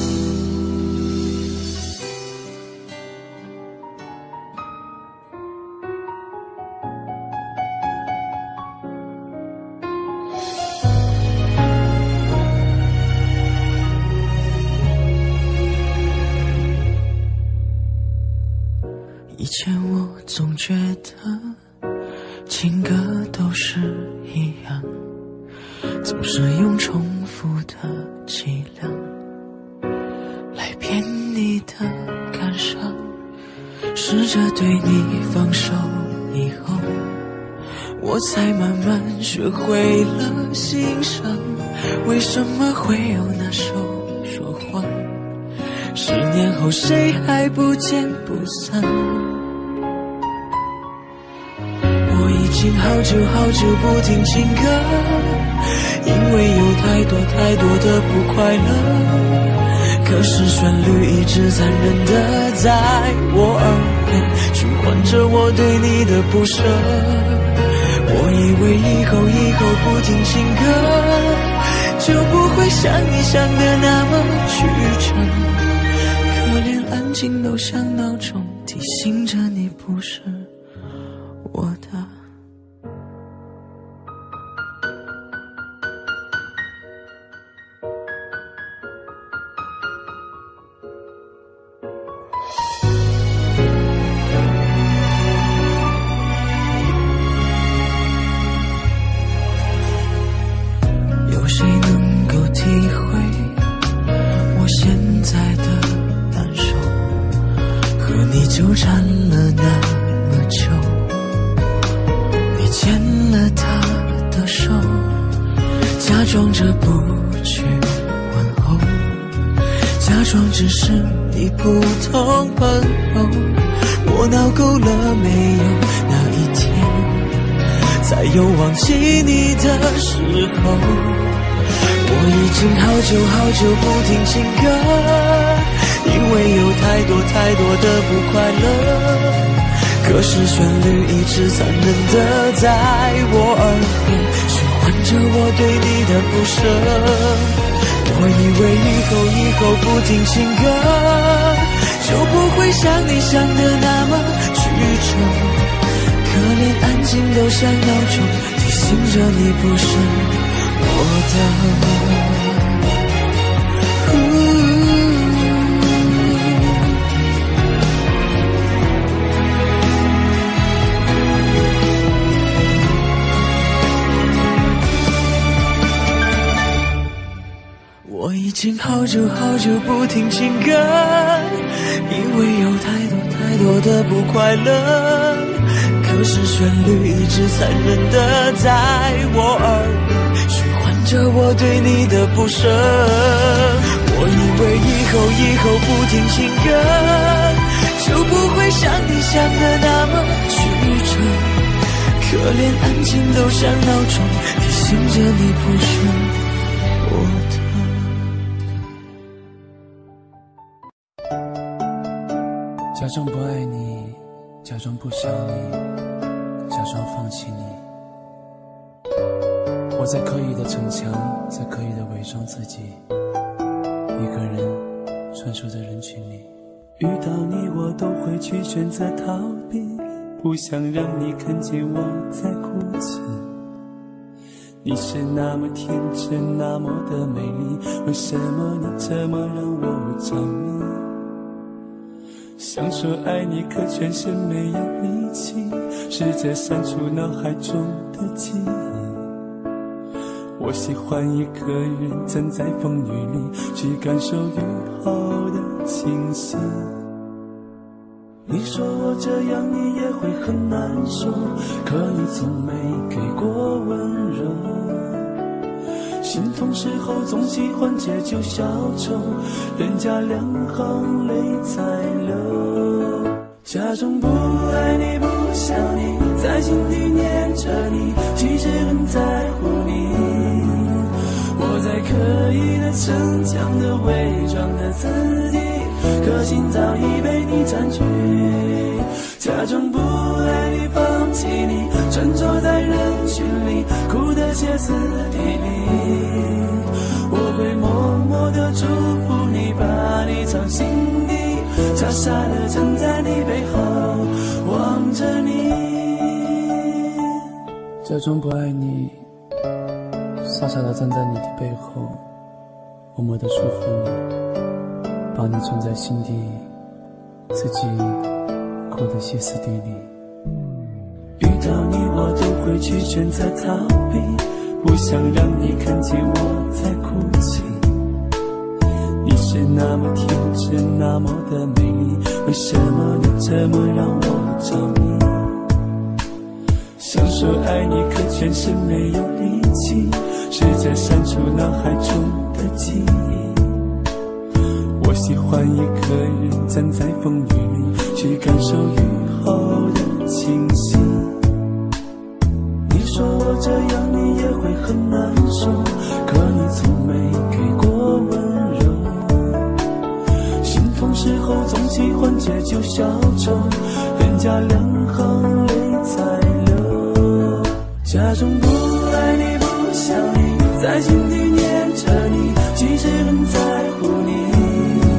以前我总觉得情歌都是一样，总是用重复的伎俩来骗你的感伤。试着对你放手以后，我才慢慢学会了欣赏，为什么会有那首说谎，10年后谁还不见不散。我已经好久好久不听情歌，因为有太多太多的不快乐，可是旋律一直残忍的在我耳边循环着我对你的不舍。我以为以后不听情歌，就不会像你想的那么曲折，可连安静都像闹钟提醒着你，不是我我的。有谁能够体会我现在的难受？和你纠缠了那么久，你牵了他的手，假装着不去问候，假装只是你普通朋友。我闹够了没有？那一天才有忘记你的时候。我已经好久不听情歌，因为有太多的不快乐。可是旋律一直残忍的在我耳边循环着我对你的不舍。我以为以后不听情歌，就不会像你想的那么曲折。可连安静都像闹钟，提醒着你不是我的。我已经好久不听情歌，因为有太多的不快乐。可是旋律一直残忍的在我耳边循环着我对你的不舍。我以为以后不听情歌，就不会像你想的那么曲折。可连安静都像闹钟，提醒着你不是我的。 假装不爱你，假装不想你，假装放弃你。我在刻意的逞强，在刻意的伪装自己，一个人穿梭在人群里。 遇到你我都会去选择逃避，不想让你看见我在哭泣。你是那么天真，那么的美丽，为什么你这么让我着迷？想说爱你，可全身没有力气，试着删除脑海中的记忆。我喜欢一个人站在风雨里，去感受雨后的清晰。你说我这样你也会很难受，可你从没给过温柔。心痛时候总喜欢借酒消愁，人家两行泪才流。假装不爱你不想你，在心底念着你，其实很在乎你。我在刻意的逞强的伪装的自己，可心早已被你占据。假装不爱你放弃你，穿梭在人群里，哭得歇斯底里。我会默默地祝福你，把你藏心底，傻傻地站在你背后望着你。 假装不爱你，傻傻地站在你的背后默默地祝福你，把你存在心底，自己哭得歇斯底里。 遇到你我都会去选择逃避，不想让你看见我在哭泣。你是那么天真，那么的美丽，为什么你这么让我着迷？想说爱你，可全身没有力气，试着删除脑海中的记忆。我喜欢一个人站在风雨里，去感受雨后的清晰。你说我这样你也会很难受，可你从没给过温柔。心痛时候总喜欢借酒消愁，人家两行泪才流。假装不爱你不想你，在心底念着你，其实很在乎你。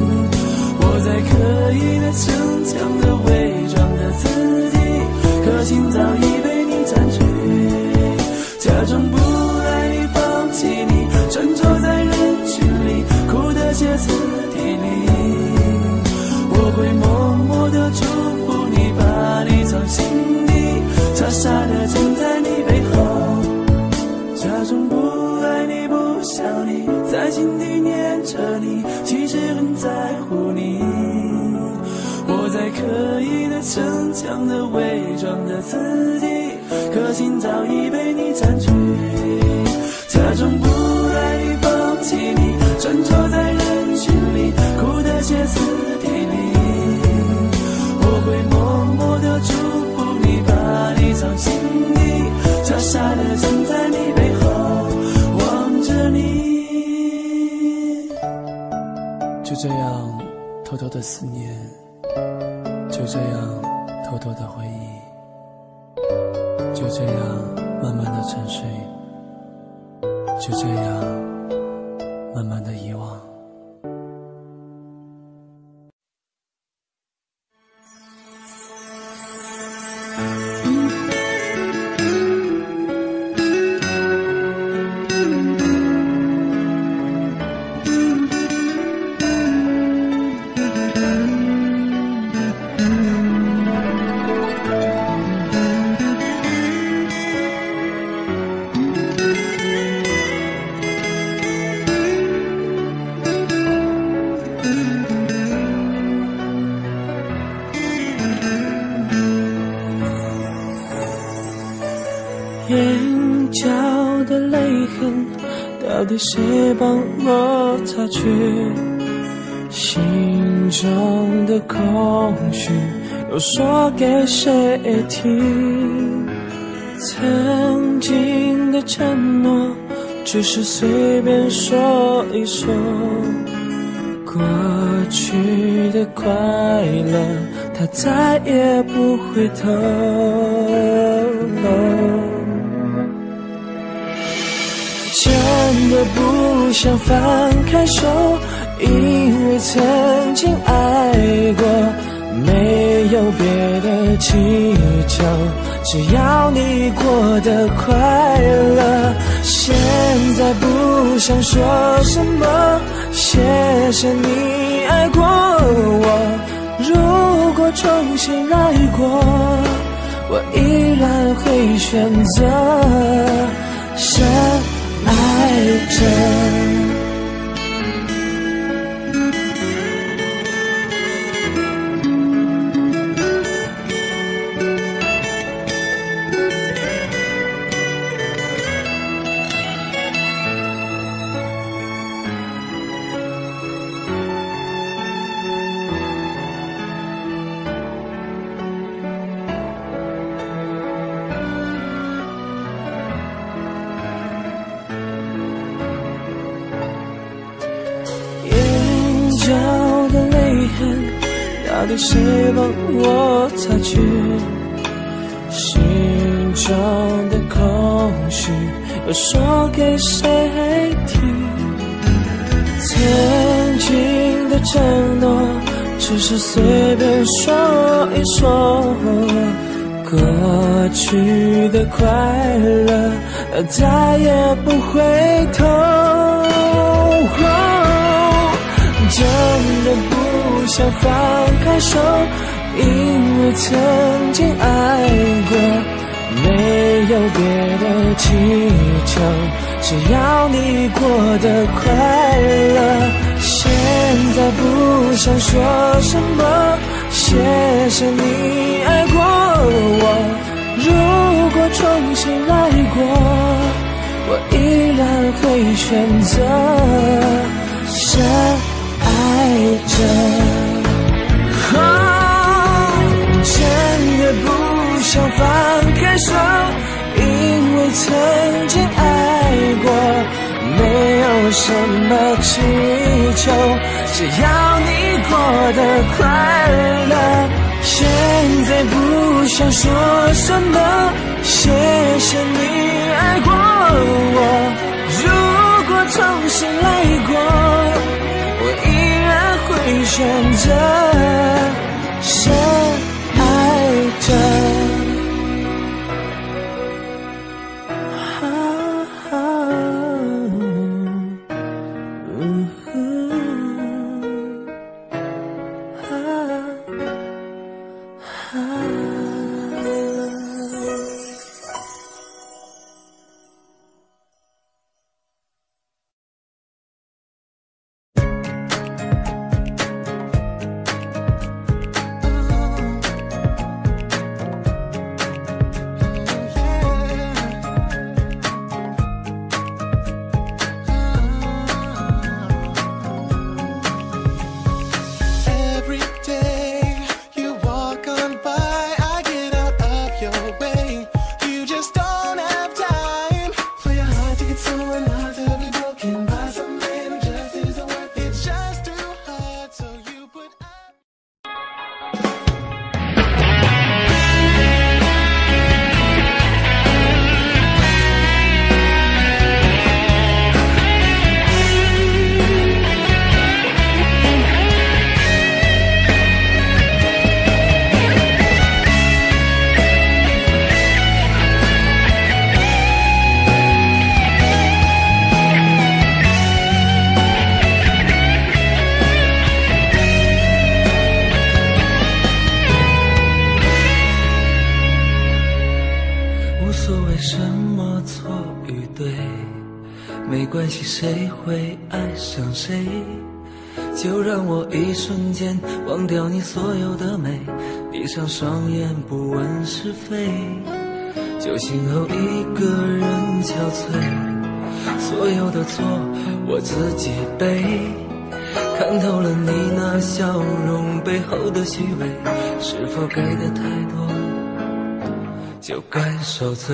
我在刻意的逞强的伪装的自己，可心假装不爱你不想你，在心底念着你，其实很在乎你。我在刻意的逞强的伪装着自己，可心早已被你占据。假装不爱你放弃你，穿梭在人群里，哭得歇斯底里。我会默默地祝福你，把你藏心底，傻傻地站在你背后望着你。 就这样偷偷的思念，就这样偷偷的回忆，就这样慢慢的沉睡，就这样慢慢的遗忘。 眼角的泪痕，到底谁帮我擦去？心中的空虚，又说给谁听？曾经的承诺，只是随便说一说。过去的快乐，它再也不回头。真的不想放开手，因为曾经爱过，没有别的祈求，只要你过得快乐。现在不想说什么，谢谢你爱过我。如果重新来过，我依然会选择深爱着。眼角的泪痕，到底谁帮我擦去？心中的空虚，又说给谁听？曾经的承诺，只是随便说一说。过去的快乐，再也不回头。真的不想放开手，因为曾经爱过，没有别的祈求，只要你过得快乐。现在不想说什么，谢谢你爱过我。如果重新来过，我依然会选择深爱着。真的不想放开手，因为曾经爱过，没有什么祈求，只要你过得快乐。现在不想说什么，谢谢你爱过我。如果重新来过，我依然会选择深爱着。 没关系，谁会爱上谁？就让我一瞬间忘掉你所有的美，闭上双眼不问是非，就今后一个人憔悴，所有的错我自己背，看透了你那笑容背后的虚伪，是否给的太多就该受罪，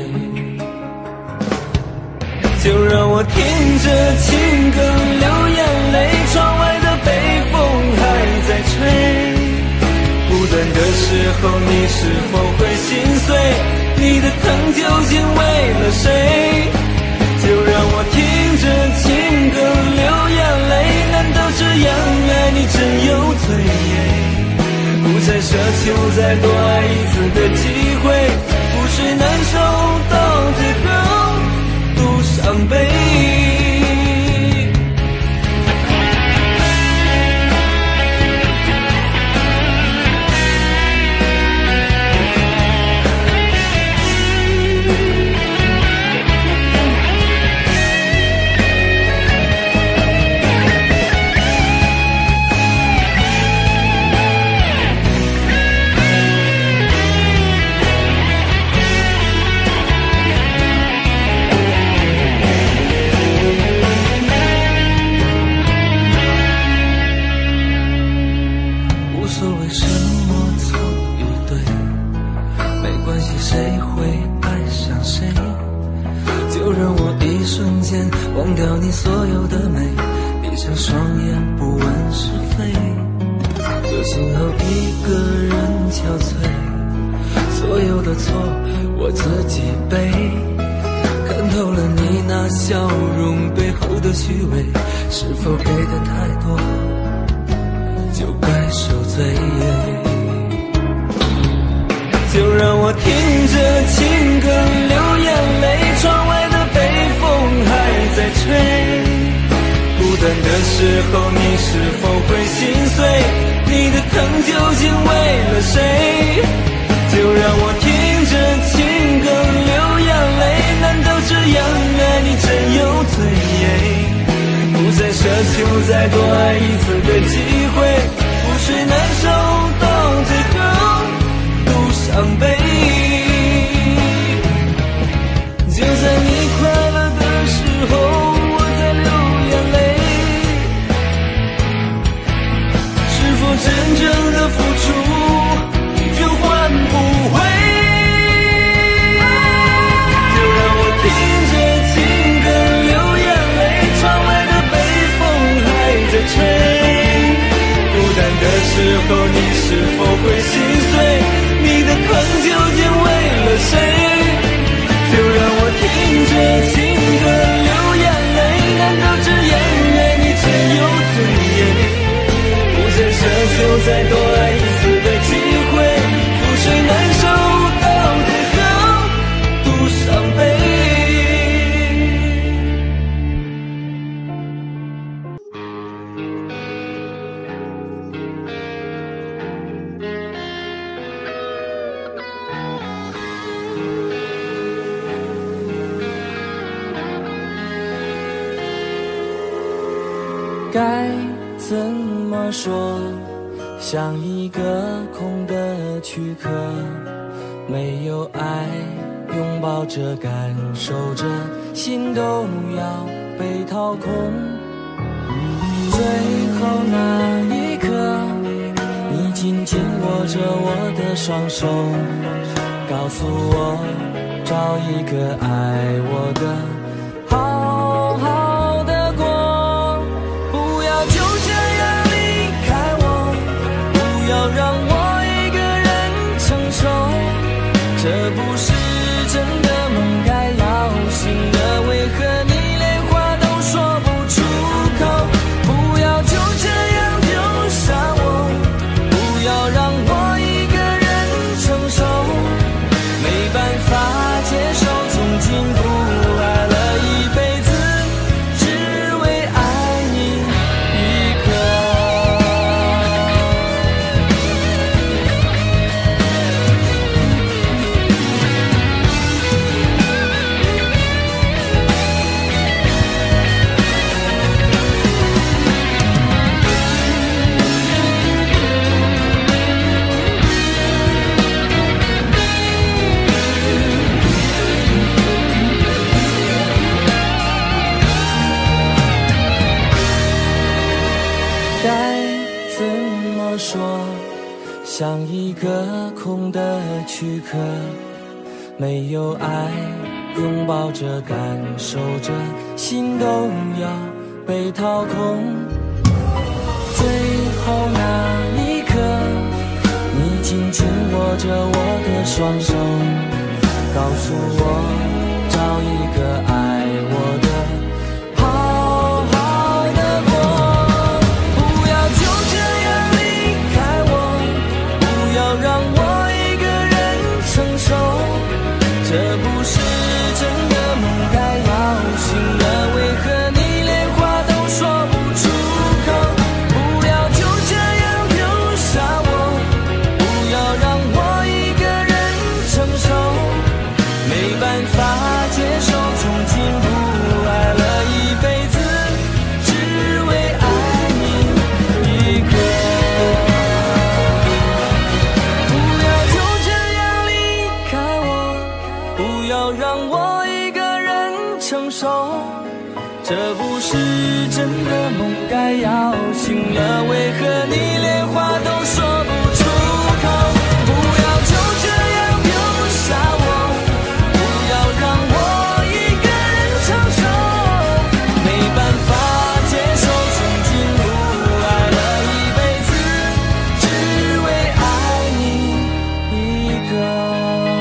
就让我听着情歌流眼泪，窗外的北风还在吹，孤单的时候你是否会心碎，你的疼究竟为了谁，就让我听着情歌流眼泪，难道这样爱你真有罪，不再奢求再多爱一次的机会，覆水难收到最后都伤悲，忘掉你所有的美，闭上双眼不问是非，就今后一个人憔悴，所有的错我自己背，看透了你那笑容背后的虚伪，是否给的太多就该受罪，就让我听着情歌流眼泪，窗外的北风还在吹，孤单的时候你是否会心碎，你的疼究竟为了谁，就让我听着情歌流眼泪，难道这样爱你真有罪，不再奢求再多爱一次的机会，覆水难收到最后都伤悲，就在你快乐的时候我在流眼泪，是否真正的付出就换不回，就让我听着情歌流眼泪，窗外的北风还在吹，孤单的时候你是否会心碎，你的疼究竟为了谁，就让我听着情歌流眼泪，难道这样爱你真有罪，不再奢求再多爱一次的机会，覆水难收到最后都伤悲。 该怎么说，像一个空的躯壳，没有爱拥抱着感受着，心都要被掏空，最后那一刻你紧紧握着我的双手，告诉我找一个爱我的好好的过，不要就这样离开我，不要让我一个人承受，这不是真的梦该要醒的，为何你连话都说不出口，不要就这样丢下我，不要让我一个人承受，没办法接受，从今不爱了个空的躯壳，没有爱拥抱着感受着，心都要被掏空。最后那一刻，你紧紧握着我的双手，告诉我找一个爱我的好好的过。不要就这样离开我，不要让我一个人承受，这不是真的梦该要醒了，为何你连话都说不出口。不要就这样丢下我，不要让我一个人承受，没办法接受从今不爱了一辈子，只为爱你一个。不要就这样离开我，不要让我一个人承受，这不是真的梦该要醒了，为何你连话都说不出口。不要就这样丢下我，不要让我一个人承受，没办法接受从今不爱了一辈子，只为爱你一个。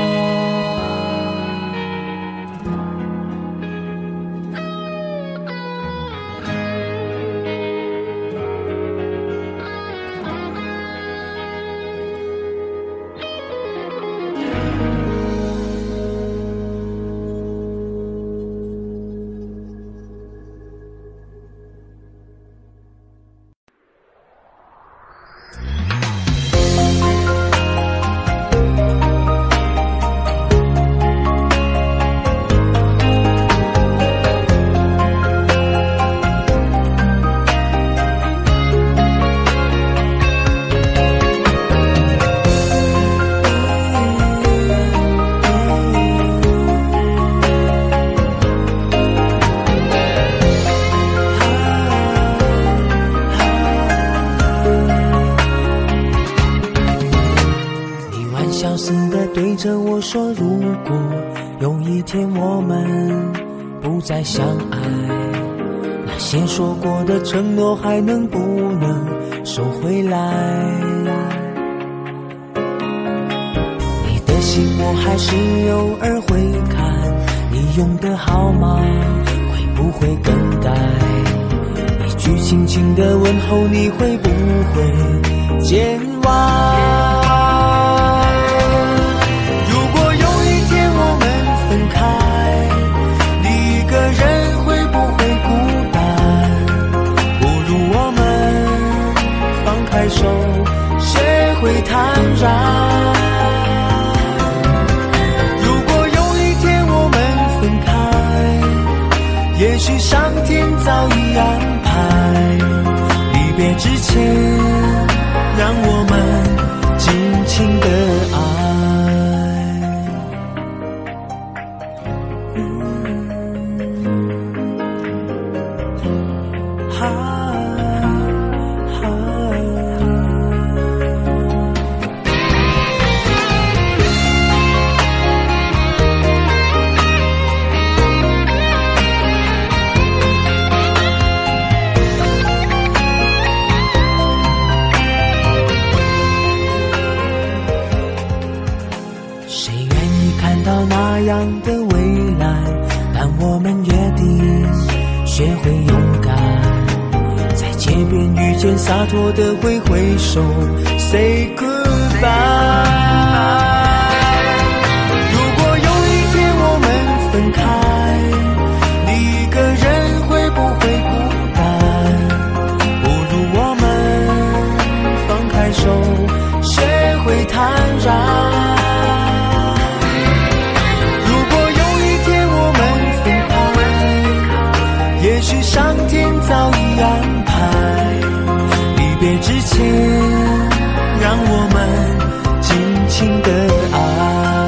小声地对着我说，如果有一天我们不再相爱，那些说过的承诺还能不能收回来？你的信我还是偶尔会看，你用的号码会不会更改？一句轻轻的问候，你会不会见外？手学会坦然，如果有一天我们分开，也许上天早已安排，离别之前让我们尽情的爱。的未来，但我们约定学会勇敢，在街边遇见洒脱的挥挥手 Say goodbye。 如果有一天我们分开，你一个人会不会孤单？不如我们放开手，学会坦然。也许上天早已安排，离别之前让我们尽情的爱。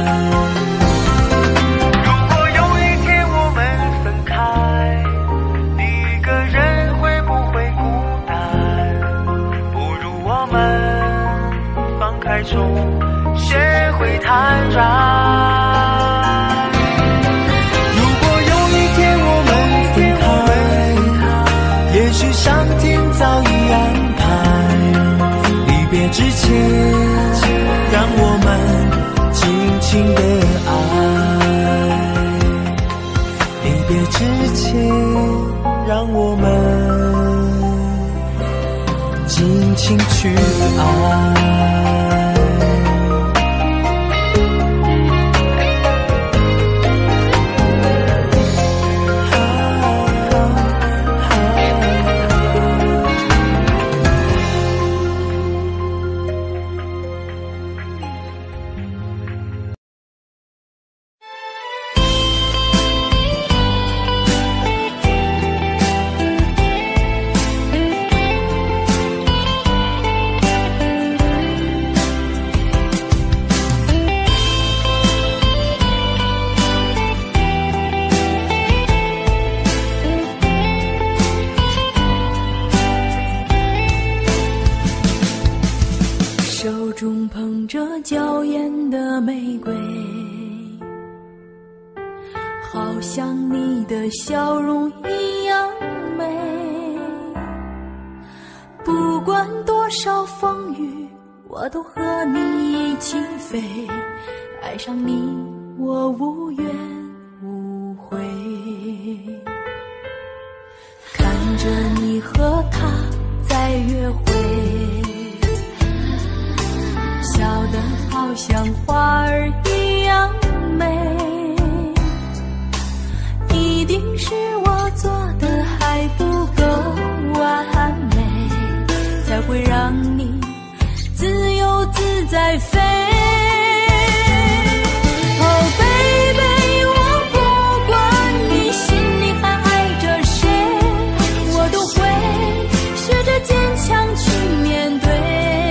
如果有一天我们分开，你一个人会不会孤单？不如我们放开手， 情的爱。离别之前，让我们尽情去爱。 手中捧着娇艳的玫瑰，好像你的笑容一样美。不管多少风雨，我都和你一起飞。爱上你，我无怨无悔。看着你和他在约会，笑得好像花儿一样美，一定是我做的还不够完美，才会让你自由自在飞。Oh baby， 我不管你心里还爱着谁，我都会学着坚强去面对。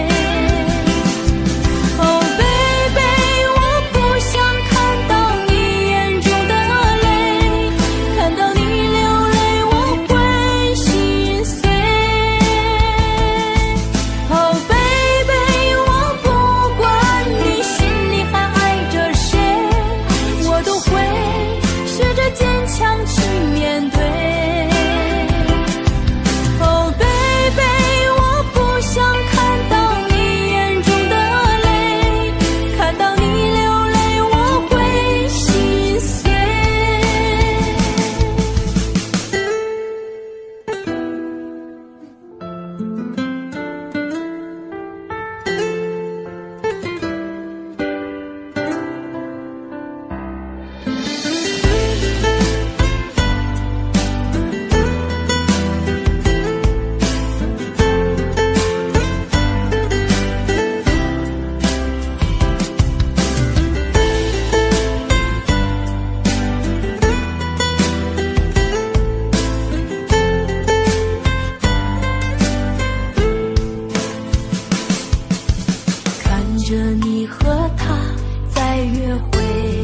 着你和他在约会，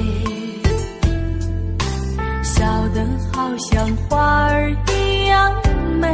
笑得好像花儿一样美，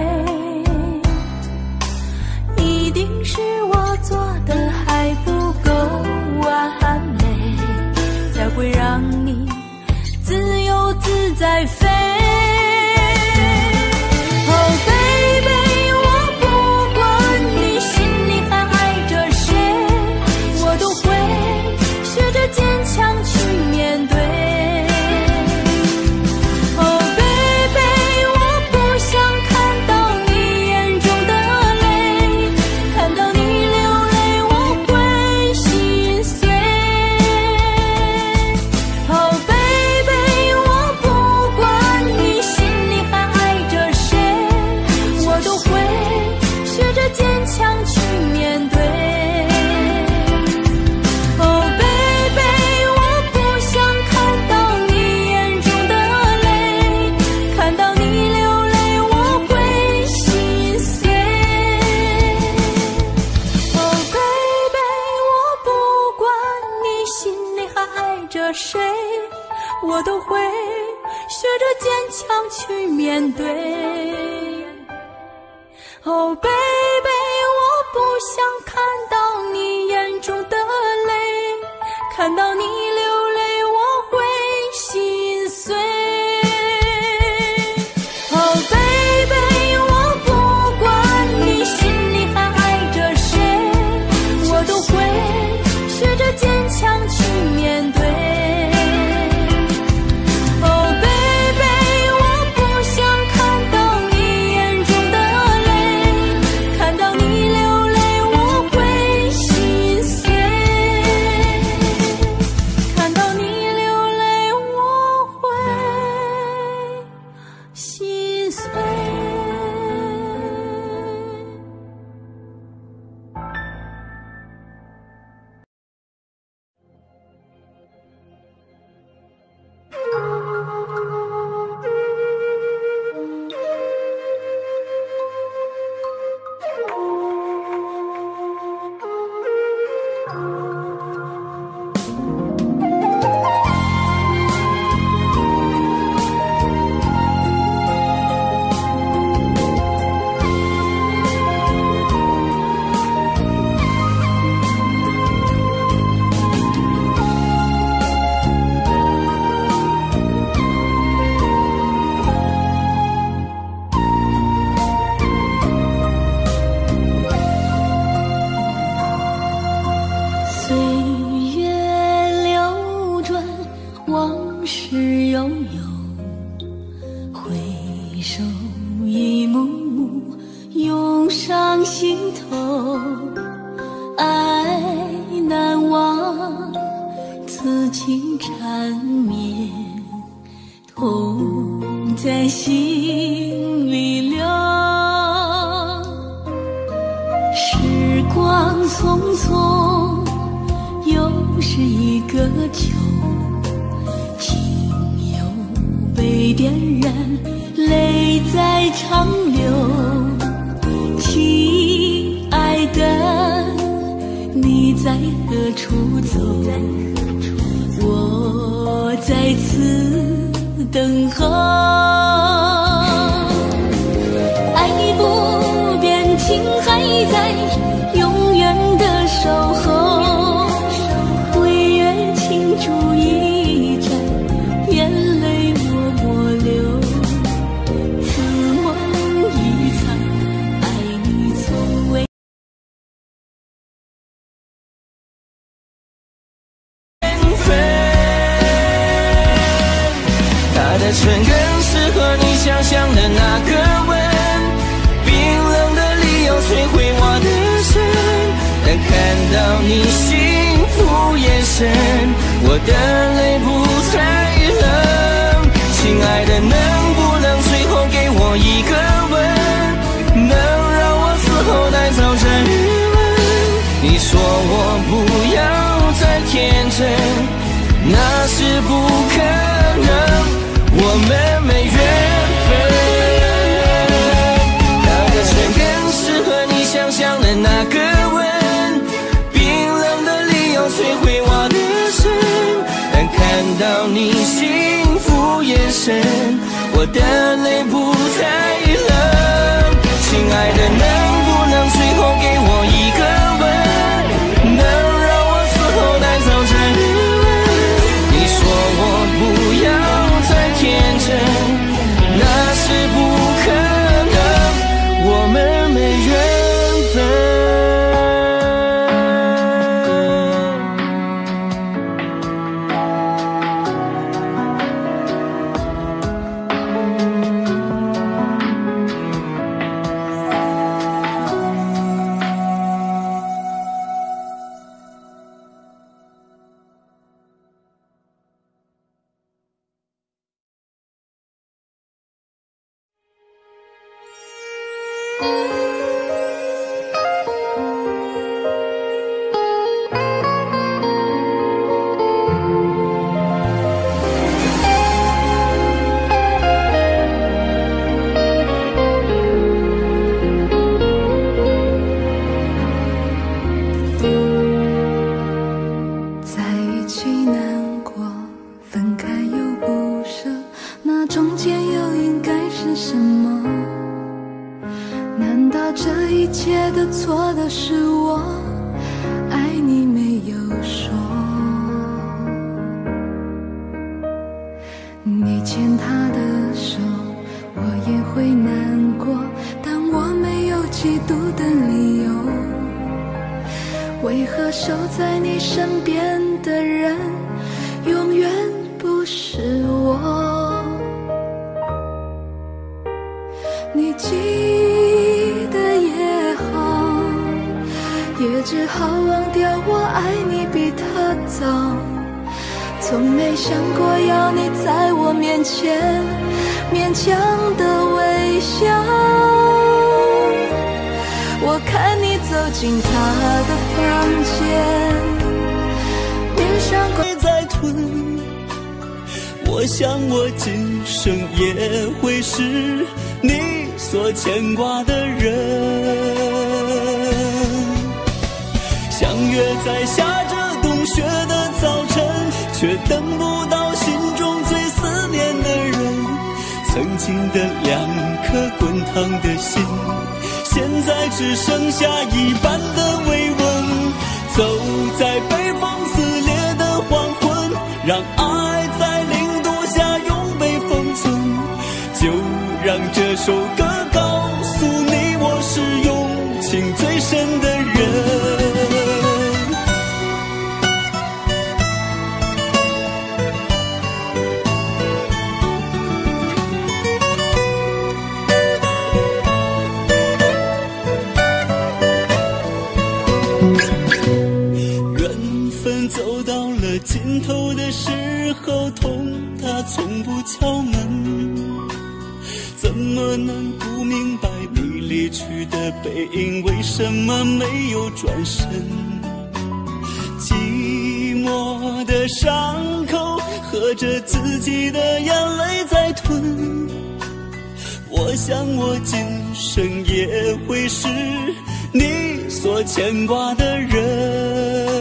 一定是我做的还不够完美，才会让你自由自在飞。Oh baby， 我不管你心里还爱着谁，我都会学着坚强去面对。Oh baby， 我不想看到你眼中的泪，看到你流泪我会心碎。Oh baby， 我不管你心里还爱着谁，我都会学着坚强去面对。Oh baby， 我不想看到你眼中的泪，看到你流泪我会心碎。Oh baby， 我不管你心里还爱着谁，我都会学着坚强去面对。Oh baby， 我不想看到你眼中的泪，看到你流泪我会心碎。Oh baby， 我不管你心里还爱着谁，我都会学着坚强去面对。 心碎。 唇更适合你想象的那个吻，冰冷的理由摧毁我的心，但看到你幸福眼神，我的泪不再冷。亲爱的，能不能最后给我一个吻，能让我死后带走这余温？你说我不要再天真，那是不可能，我们没缘分。那个唇更适合你想象的那个吻，冰冷的理由摧毁我的心，但看到你幸福眼神，我的泪不再冷。亲爱的，能不能最后给我一个吻，能让我死后带走这余温？你说我不要天真，那是不可能，我们没缘分。 勉强的微笑。我看你走进他的房间，面上会再吞。我想我今生也会是你所牵挂的人。相约在下着冬雪的早晨，却等不到心中最思念的人。曾经的两颗滚烫的心，现在只剩下一半的慰问。走在被风撕裂的黄昏，让爱在零度下永被封存。就让这首歌告诉你，我是用情最深的人。走到了尽头的时候，痛它从不敲门。怎么能不明白你离去的背影为什么没有转身？寂寞的伤口喝着自己的眼泪在吞。我想我今生也会是你所牵挂的人。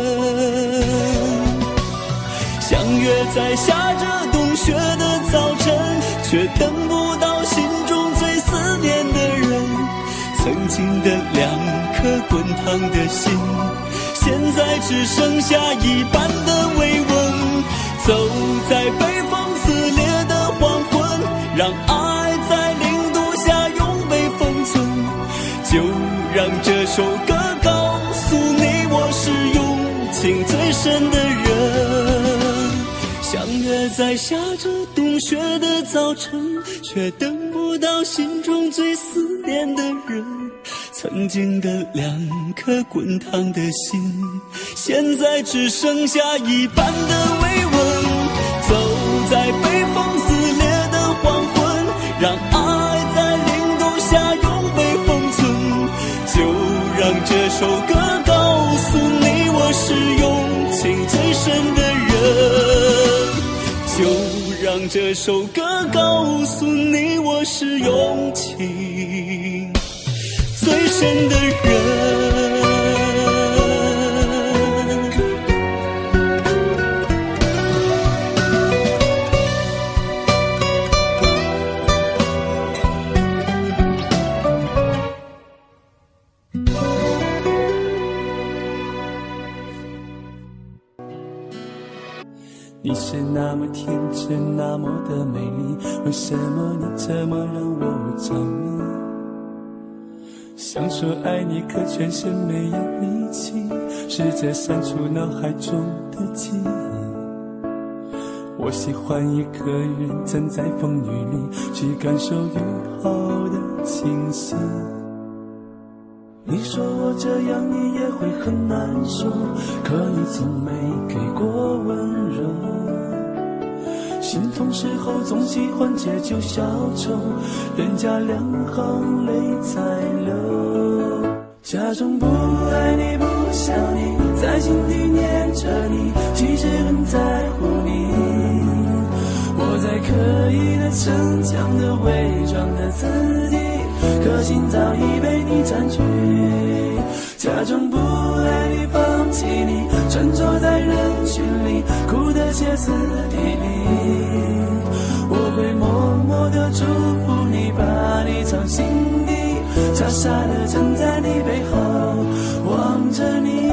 相约在下着冬雪的早晨，却等不到心中最思念的人。曾经的两颗滚烫的心，现在只剩下一半的慰问。走在被风撕裂的黄昏，让爱在零度下永被封存。就让这首歌告诉你，我是用情最深的人。相约在下着冬雪的早晨，却等不到心中最思念的人。曾经的两颗滚烫的心，现在只剩下一半的慰问。走在被风撕裂的黄昏，让爱在零度下永被封存。就让这首歌告诉你，我是用情最深的人。就让这首歌告诉你，我是用情最深的人。 你是那么天真，那么的美丽，为什么你这么让我着迷？想说爱你，可全身没有力气，试着删除脑海中的记忆。我喜欢一个人站在风雨里，去感受雨后的清晰。你说我这样你也会很难受，可你从没给过温柔。心痛时候总喜欢借酒消愁，人家两行泪在流。假装不爱你不想你，在心底念着你，其实很在乎你。我在刻意的逞强的伪装的自己，可心早已被你占据。假装不爱你放弃你，穿梭在人群里，哭得歇斯底里。我会默默地祝福你，把你藏心底，傻傻地站在你背后望着你。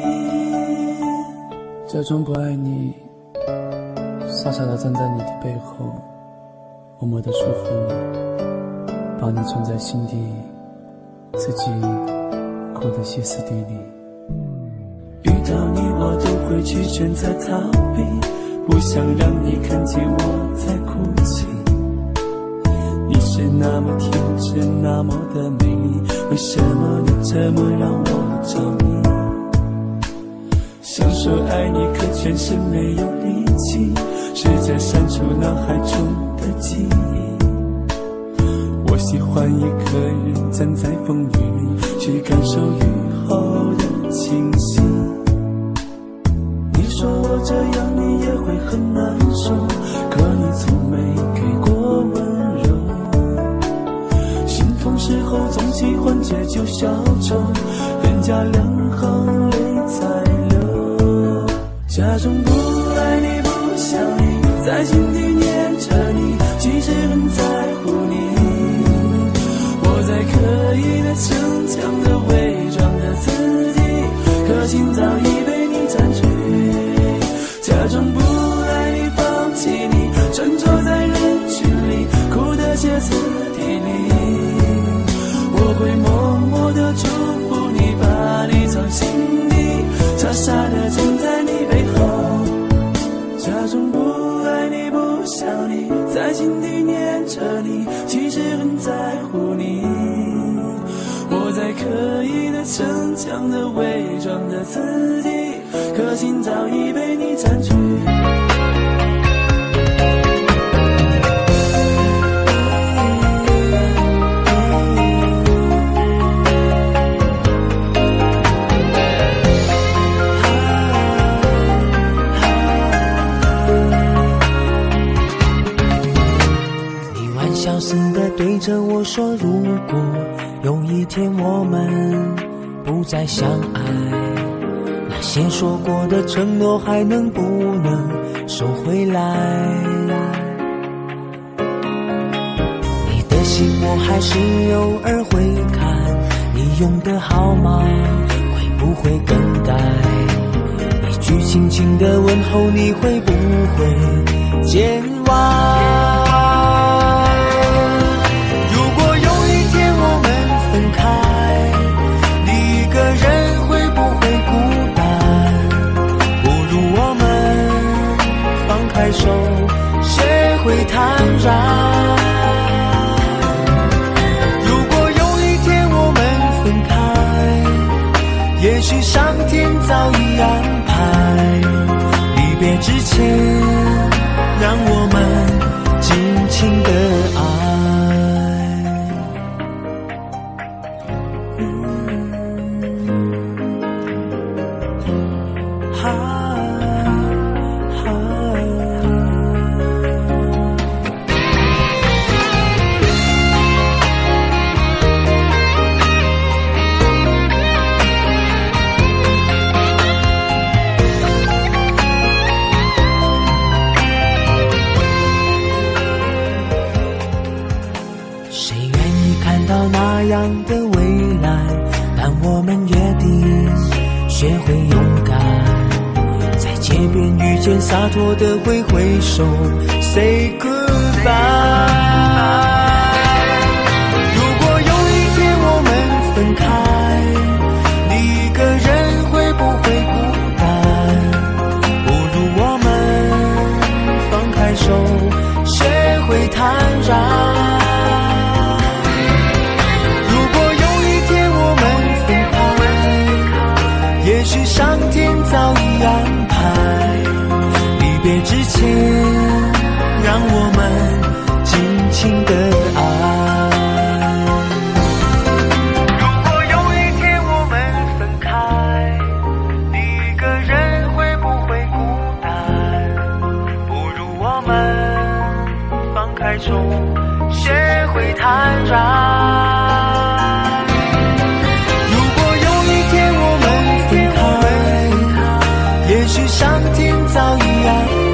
假装不爱你，傻傻地站在你的背后默默地祝福你，把你存在心底，自己哭得歇斯底里。 遇到你我都会去选择逃避，不想让你看见我在哭泣。你是那么天真，那么的美丽，为什么你这么让我着迷？想说爱你，可全身没有力气，试着删除脑海中的记忆。 喜欢一个人站在风雨里，去感受雨后的清晰。你说我这样你也会很难受，可你从没给过温柔。心痛时候总喜欢借酒消愁，脸颊两行泪才流。假装不爱你不想你，在心底念着你，其实很在乎你。我在刻意的逞强的伪装着自己，可心早已被你占据。假装不爱你放弃你，穿梭在人群里，哭得歇斯底里。我会默默地祝福你，把你藏心底，傻傻地站在你背后。假装不爱你不想你，在心底念着你，其实很在乎你。我在刻意的逞强的伪装着自己，可心早已被你占据。 小声地对着我说，如果有一天我们不再相爱，那些说过的承诺还能不能收回来？你的信我还是偶尔会看，你用的号码会不会更改？一句轻轻的问候，你会不会见外？手学会坦然。如果有一天我们分开，也许上天早已安排，离别之前让我们尽情的爱。的未来，但我们约定学会勇敢，在街边遇见洒脱的挥挥手 Say goodbye。 如果有一天我们分开，你一个人会不会孤单？不如我们放开手，学会坦然。也许上天早已安排，离别之前让我们尽情的爱。如果有一天我们分开，你一个人会不会孤单？不如我们放开手，学会坦然。也许上天早已安排。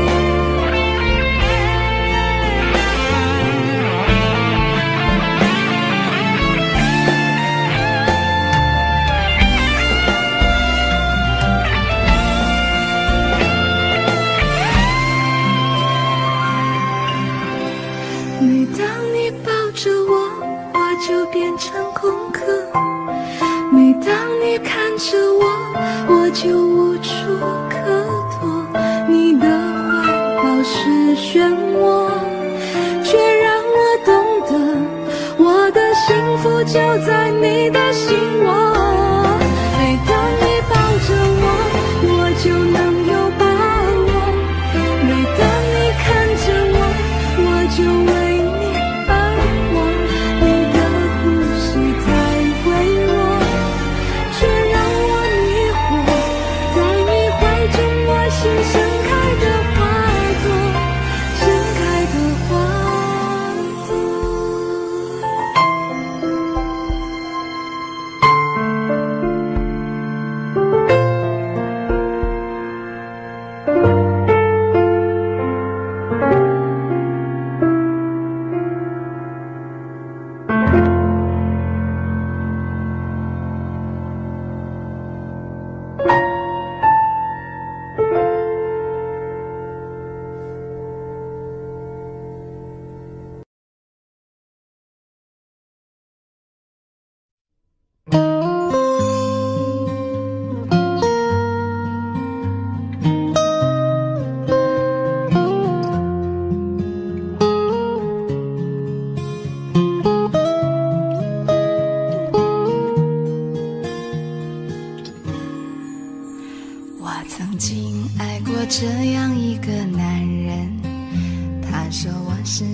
每当你抱着我，我就变成空壳；每当你看着我，我就无处可躲。你的怀抱是漩涡，却让我懂得，我的幸福就在你的心窝。每当你抱着我，我就能有把握；每当你看着我，我就为你而活。你的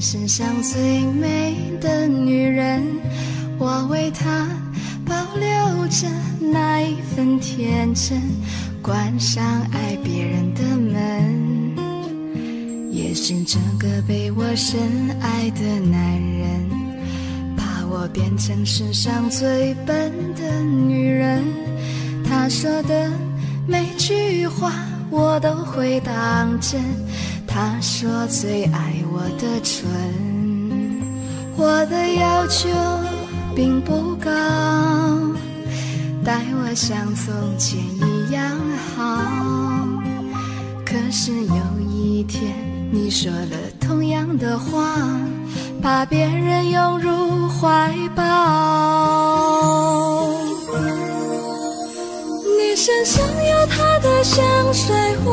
世上最美的女人，我为她保留着那一份天真，关上爱别人的门，也是这个被我深爱的男人，怕我变成世上最笨的女人，他说的每句话我都会当真，他说最爱我的唇。我的要求并不高，待我像从前一样好，可是有一天你说了同样的话，把别人拥入怀抱。你身上有他的香水味，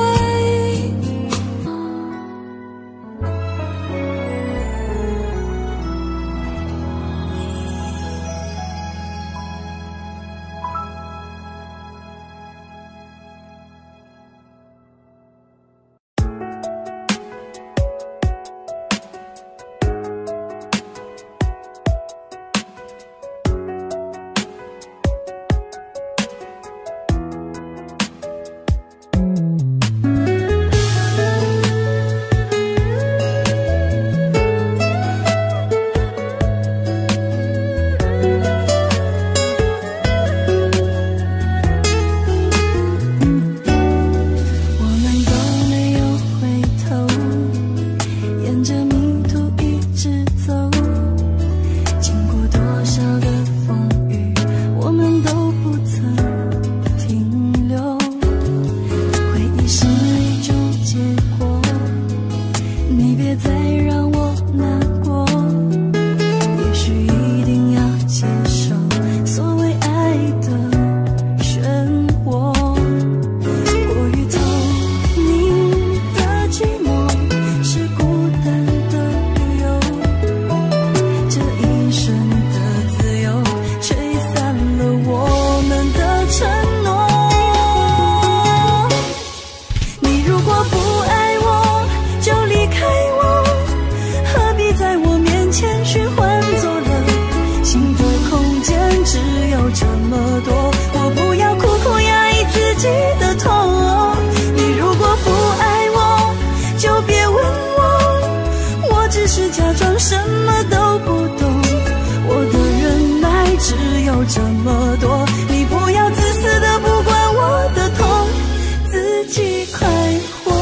这么多，你不要自私的不管我的痛，自己快活。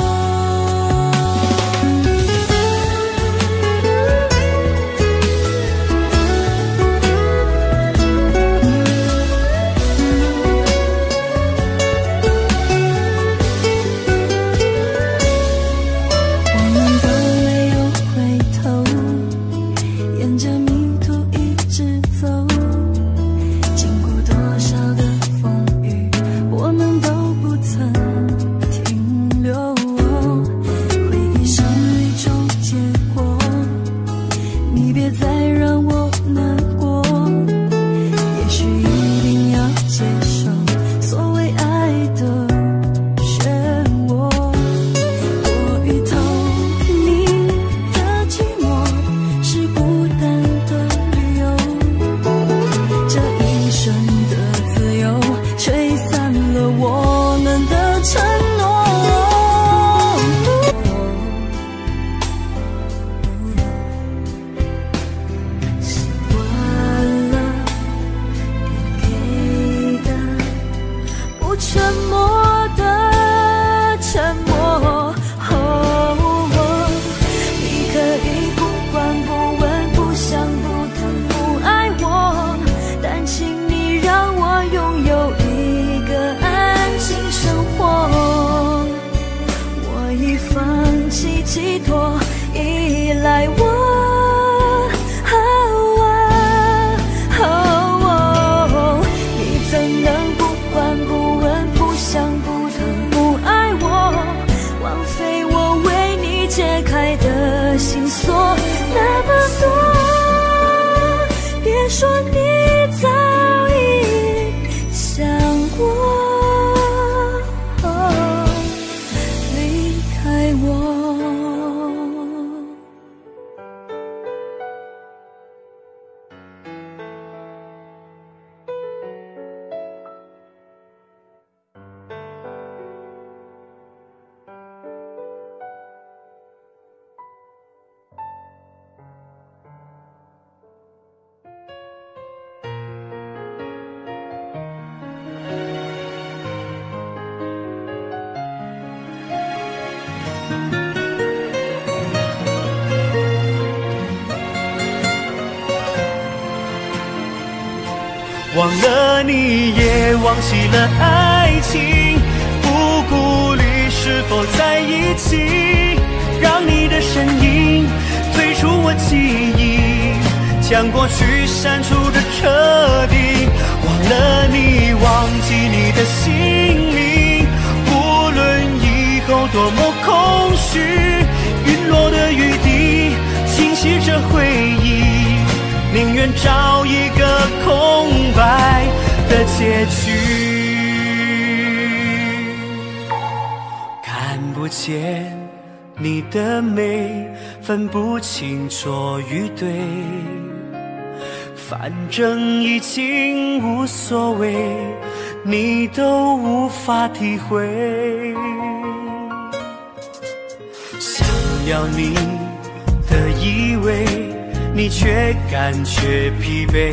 我们都没有回头，沿着迷途一直走。寄托依赖我，你怎能不管不问不想不疼不爱我，枉费我为你解开的心锁那么多，别说你早已想过离开我。 忘了你也忘记了爱情，不顾虑是否在一起，让你的身影退出我记忆，将过去删除的彻底。忘了你，忘记你的姓名，无论以后多么空虚，陨落的雨滴清洗着回忆，宁愿找一个空白的结局。看不见你的美，分不清错与对，反正已经无所谓，你都无法体会。想要你的依偎，你却感觉疲惫，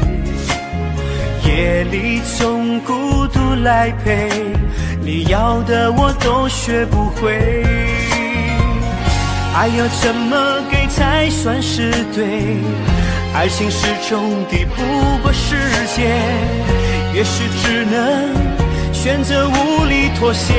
夜里总孤独来陪，你要的我都学不会。爱要怎么给才算是对？爱情始终抵不过时间，也许只能选择无力妥协。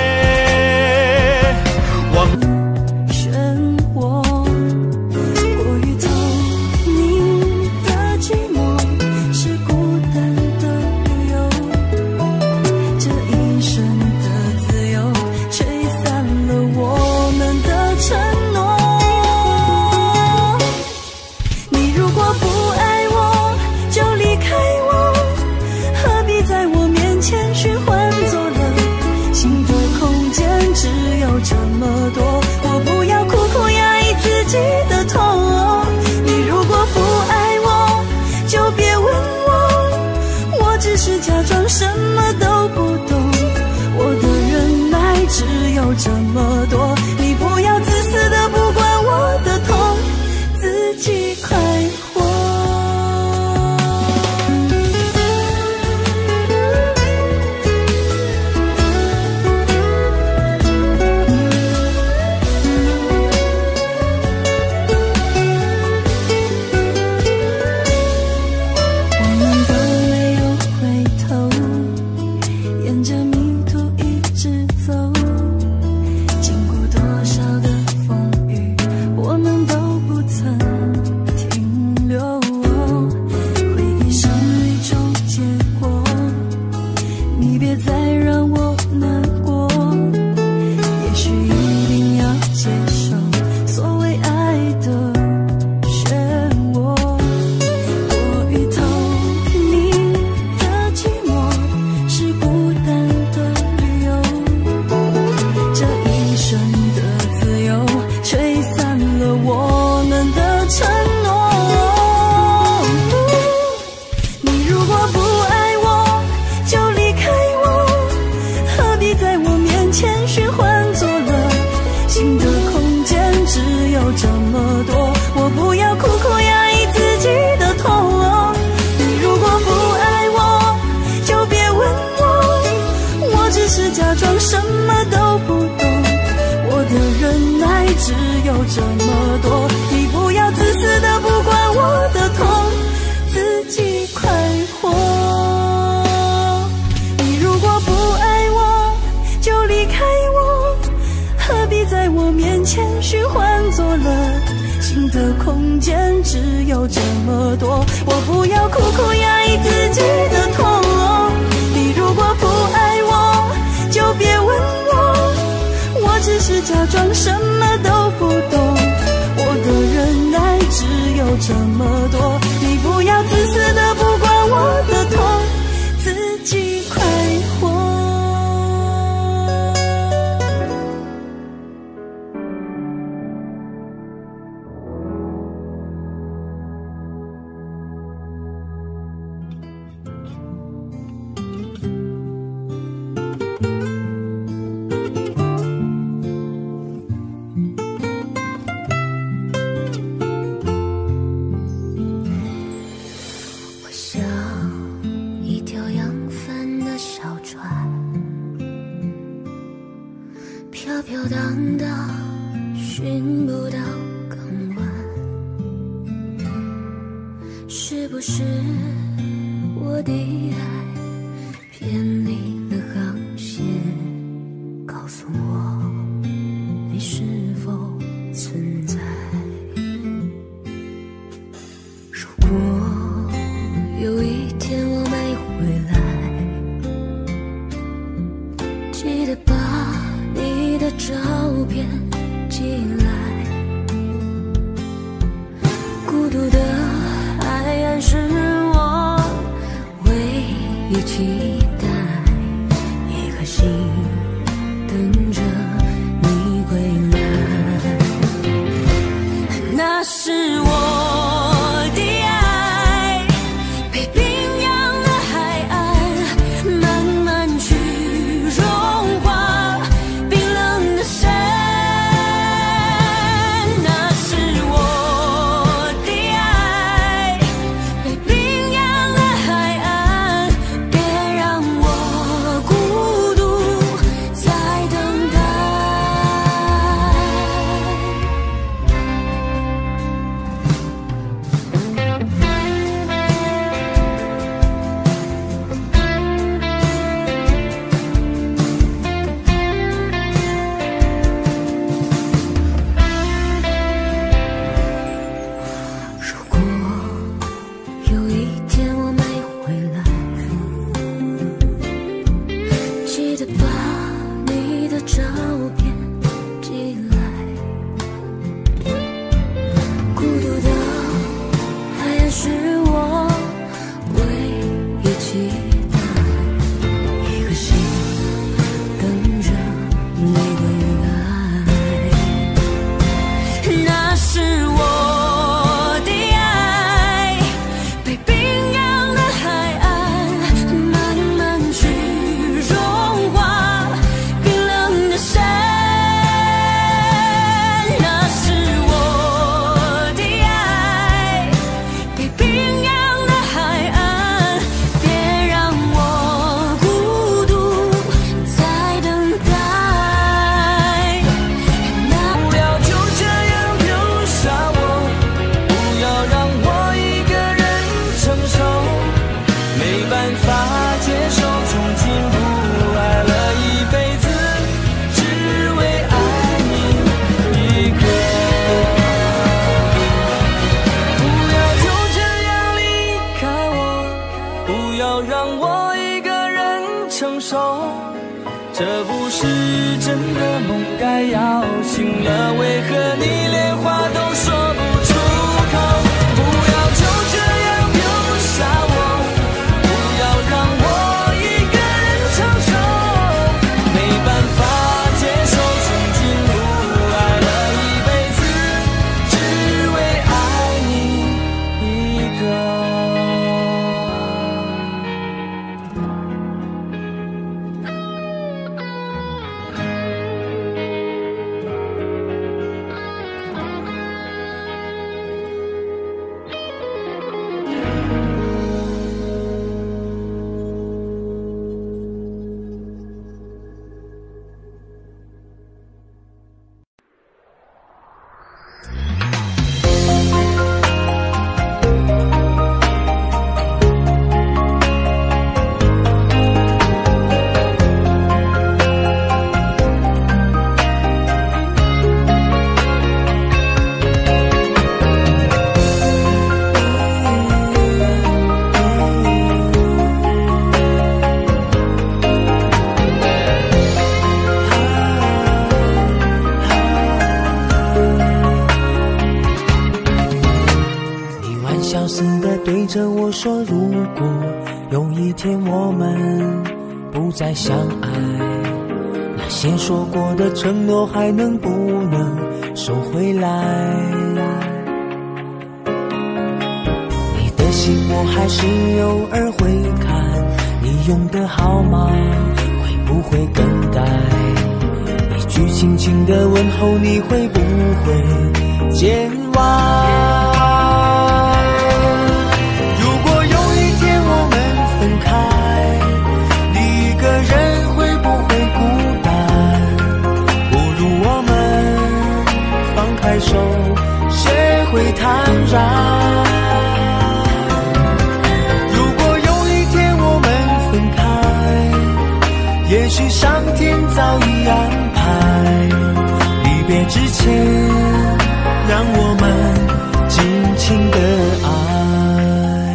什么都不懂，我的忍耐只有这么多，你不要自私的不管我的痛，自己快活。只有这么多，你不要自私的不管我的痛，自己快活。你如果不爱我，就离开我，何必在我面前虚幻作乐？心的空间只有这么多，我不要苦苦压抑自己的痛。你如果不爱我，就别问我，我只是假装什么都不懂，我的忍耐只有这么多，你不要自私的不管我的痛，自己快活。飘荡的寻不到港湾，是不是我的爱偏离了航线，告诉我你是否存在。如果有一天我没回来，记得把你的照片寄来。孤独的海岸是我唯一期待，一颗心等着你归来。那是我的爱，被冰洋的海岸慢慢去融化冰冷的山。那是我的爱，被冰洋的海岸，别让我孤独在等待。如果有一天我没回来，记得把你的照片寄来。孤独的海岸是我唯一期待，一颗心等着你归来。那是我的爱，被冰洋的海岸慢慢去融化冰冷的山。那是我的爱，被冰洋的海岸，别让我孤独在等待。 不要就这样丢下我，不要让我一个人承受，没办法接受，从今不爱了一辈子，只为爱你一个。不要就这样离开我，不要让我一个人承受，这不是真的梦，该要醒了，为何你连话都说不出口？不要就这样丢下我，不要让我一个人承受，没办法接受，从今不爱了一辈子，只为爱你一个。 小声地对着我说，如果有一天我们不再相爱，那些说过的承诺还能不能收回来？你的信我还是偶尔会看，你用的号码会不会更改？一句轻轻的问候，你会不会见外？手，学会坦然。如果有一许上天早已安排，离别之前，让我们尽情的爱。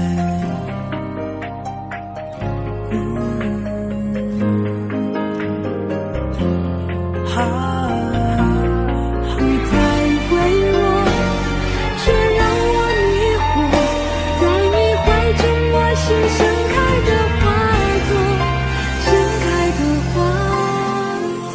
你太微弱，却让我迷惑，在你怀中，我是盛开的花朵，盛开的花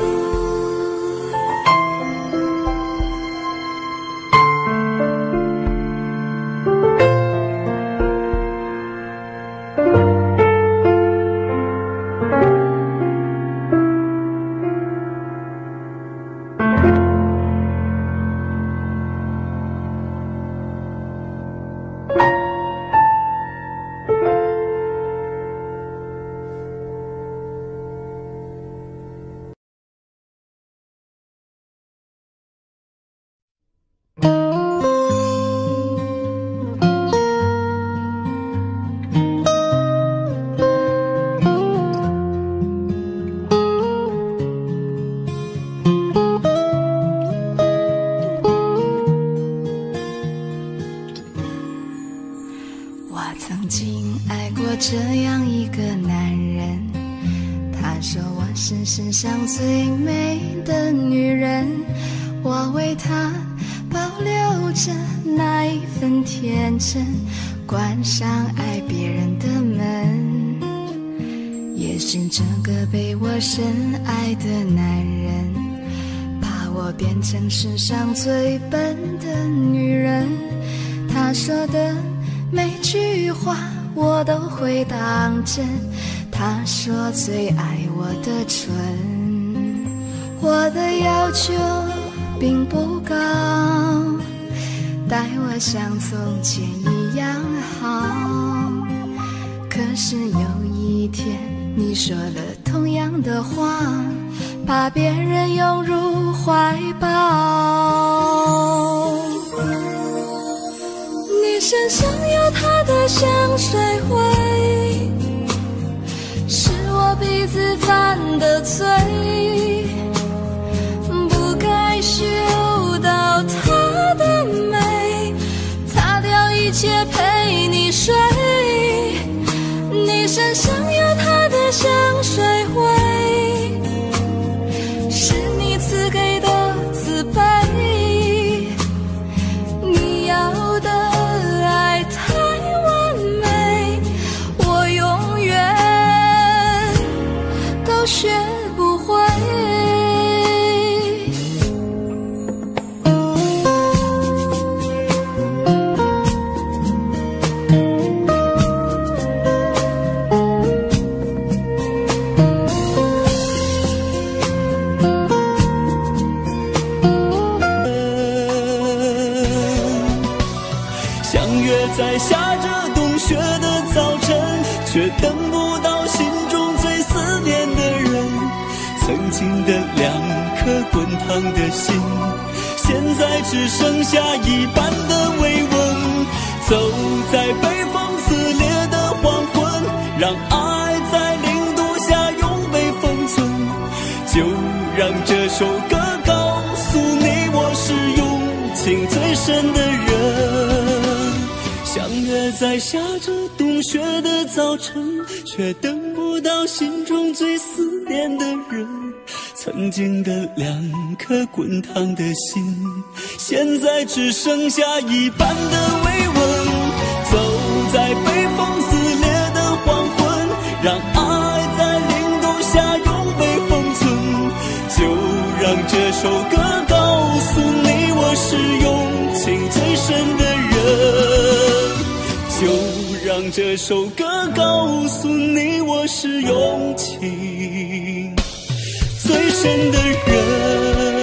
这样一个男人，他说我是世上最美的女人，我为他保留着那一份天真，关上爱别人的门。也许这个被我深爱的男人，怕我变成世上最笨的女人，他说的每句话我都会当真，他说最爱我的唇。我的要求并不高，待我像从前一样好。可是有一天你说了同样的话，把别人拥入怀抱。你身上有他的香水味，是我鼻子犯的罪，不该嗅到他的美，擦掉一切陪你睡。你身上有他的香水味，是你赐给的慈悲，你要的爱太完美，我永远都学不会。 在下着冬雪的早晨，却等不到心中最思念的人。曾经的两颗滚烫的心，现在只剩下一半的慰问。走在北风撕裂的黄昏，让爱在零度下永被封存。就让这首歌告诉你，我是用情最深的人。相约在下着冬雪的早晨，却等不到心中最思念的人。曾经的两颗滚烫的心，现在只剩下一半的慰问。走在北风撕裂的黄昏，让爱在零度下永被封存。就让这首歌告诉你，我是用情最深的人。就让这首歌告诉你，我是用情最深的人。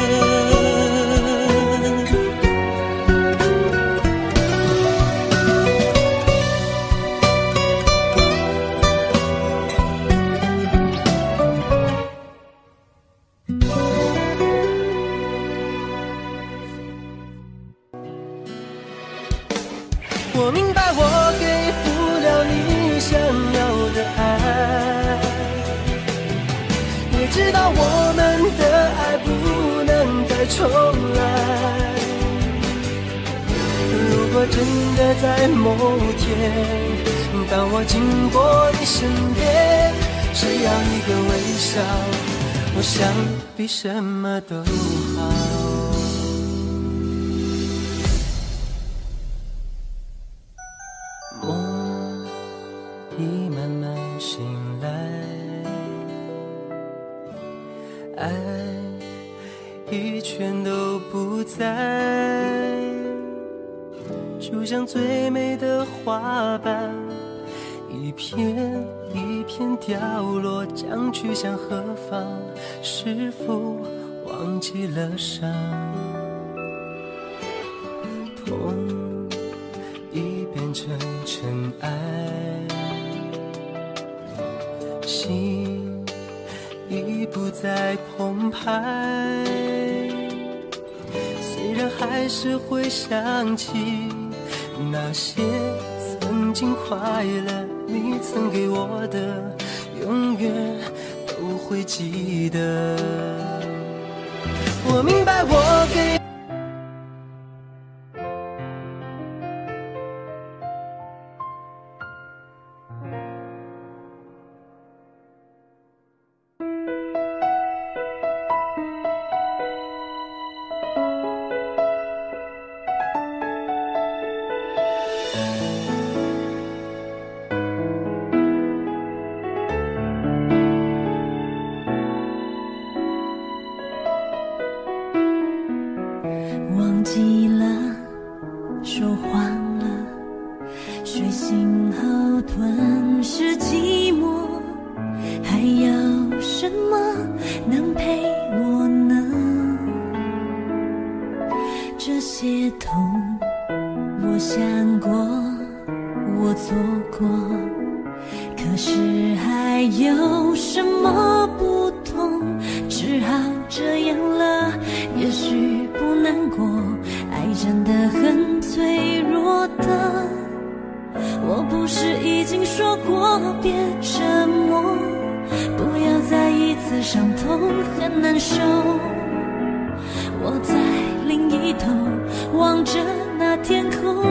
我明白我给不了你想要的爱， 重来。如果真的在某天，当我经过你身边，只要一个微笑，我想比什么都好。梦已慢慢醒来，爱已全都不在，就像最美的花瓣，一片一片掉落，将去向何方？是否忘记了伤？痛已变成尘埃，心已不再澎湃。虽然还是会想起那些曾经快乐，你曾给我的，永远都会记得。我明白我给忘记了，说谎了，睡醒后吞噬寂寞，还有什么能陪我呢？这些痛我想过，我做过，可是还有什么不同？只好这样了，也许不难过，爱真的很脆弱的。我不是已经说过别沉默，不要再一次伤痛很难受。我在另一头望着那天空，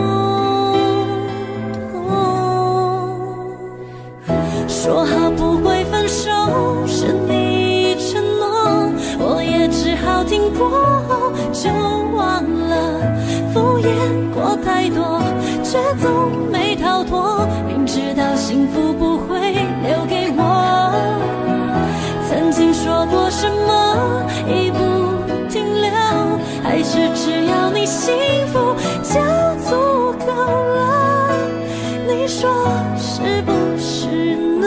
说好不会分手，是你承诺，我也只好听过就忘了，敷衍过太多，却总没逃脱，明知道幸福不会留给我。曾经说过什么已不停留，还是只要你幸福就足够了，你说是不是呢？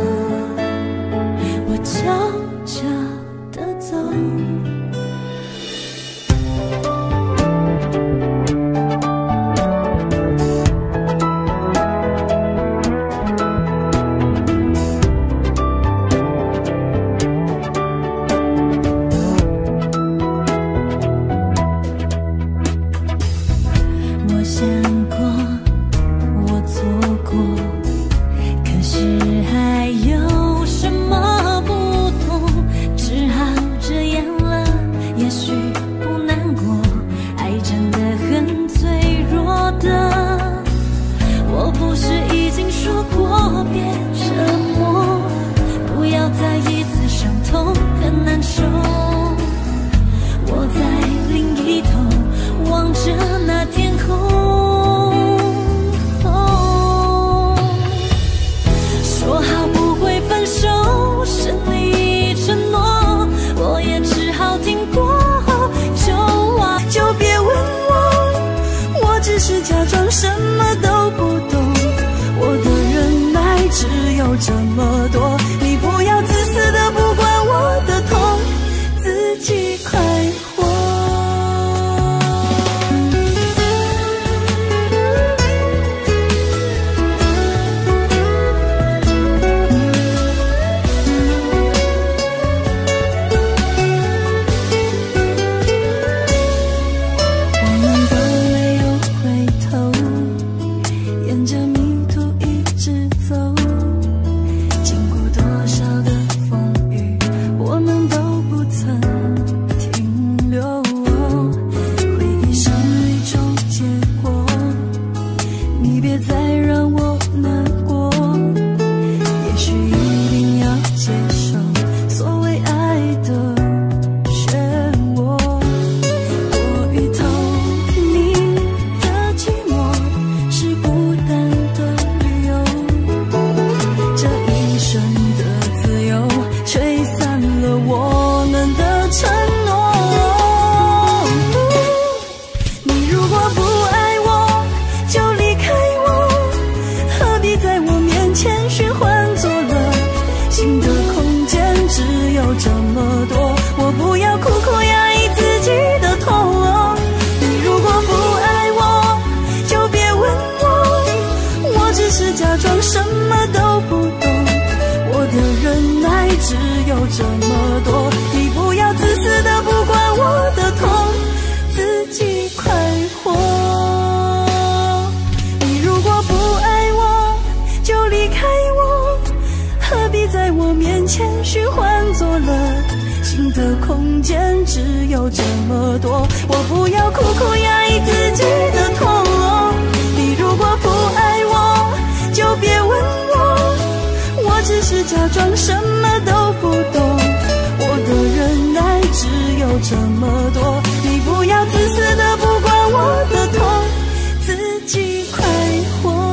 我悄悄地走。我想过，我做过，可是还有什么不同？只好这样了，也许不难过，爱真的很脆弱的。我不是已经说过别沉默，不要再一次伤痛很难受。我在另一头望着那天空，说好不会分手，是你承诺，我也只好听过就忘。就别问我，我只是假装什么都不懂，我的忍耐只有这么多，你不要自私的不管我的痛，自己快活。沿着迷途一直走，经过是假装什么都不懂。我的忍耐只有这么多，你不要自私的不管我的痛，自己快活。你如果不爱我，就离开我，何必在我面前虚幻作乐？心的空间只有这么多，我不要苦苦压抑自己的痛。你如果不爱我，就别问我，我只是假装什么都不懂。我的忍耐只有这么多，你不要自私的不管我的痛，自己快活。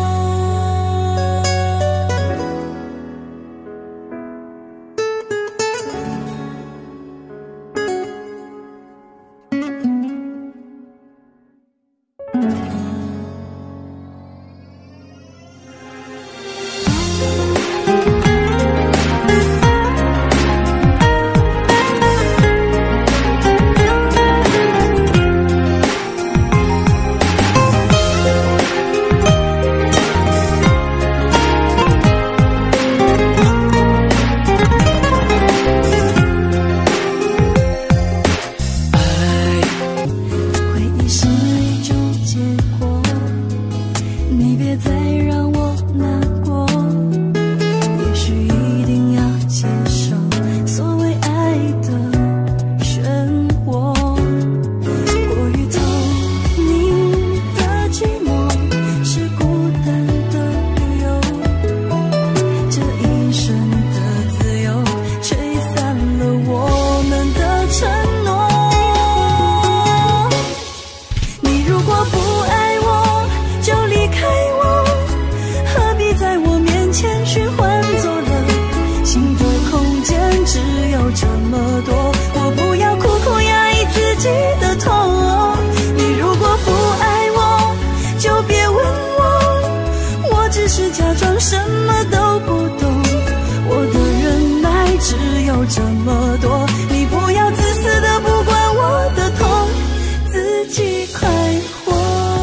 这么多，你不要自私的不管我的痛，自己快活。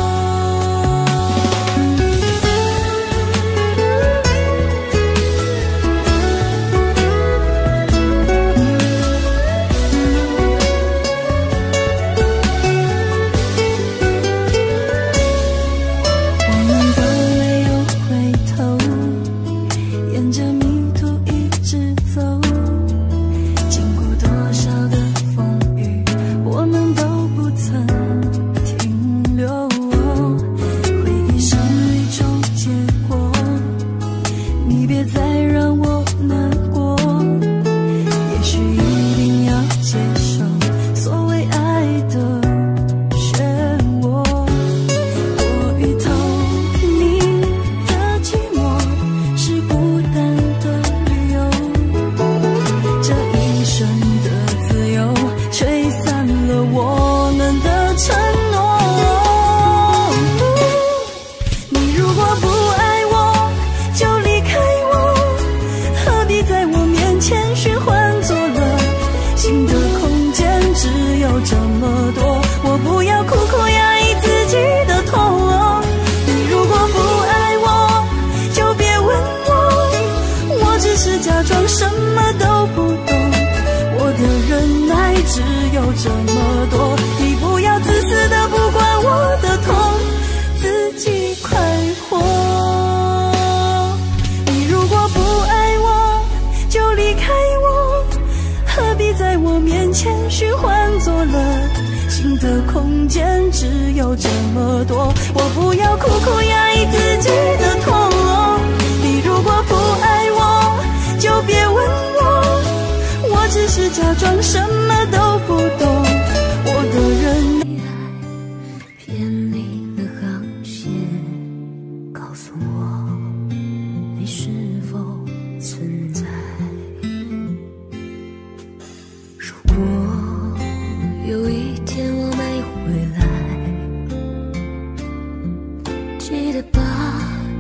我们都没有回头，沿着迷途一直走。只有这么多，你不要自私的不管我的痛，自己快活。你如果不爱我，就离开我，何必在我面前虚幻作乐？心的空间只有这么多，我不要苦苦压抑自己的痛。你如果不爱我，就别问我，我只是假装什么都不懂。我的人偏离了航线，告诉我你是否存在。如果有一天我没回来，记得把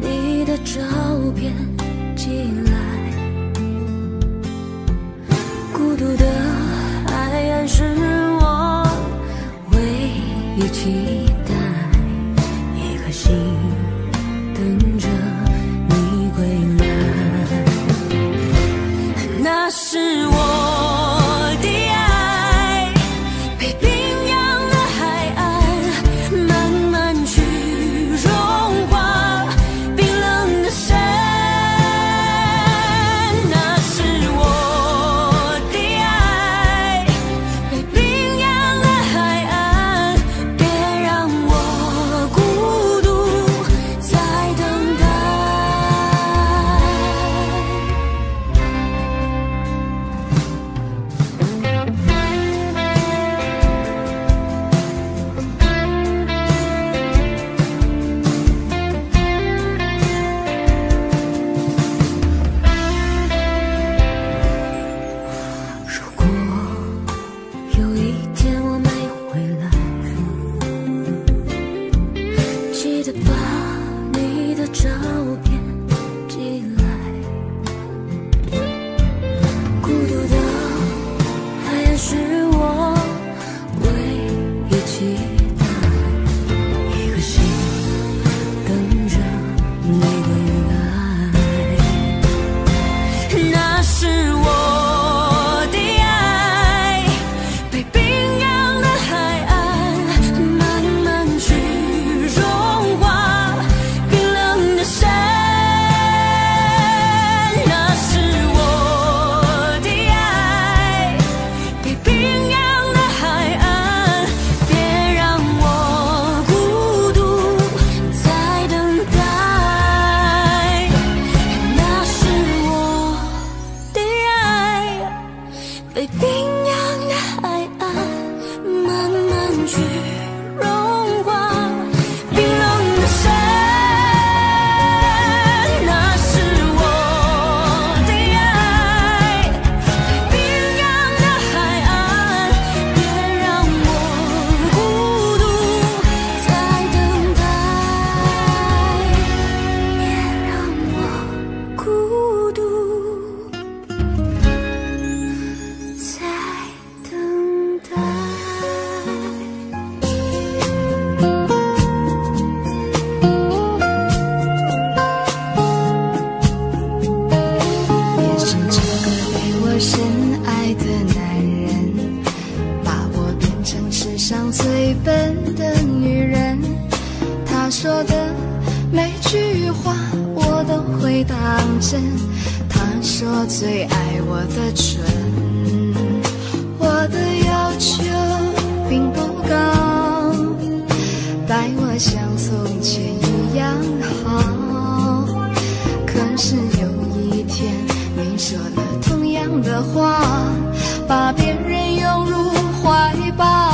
会当真。他说最爱我的唇，我的要求并不高，待我像从前一样好。可是有一天你说了同样的话，把别人拥入怀抱。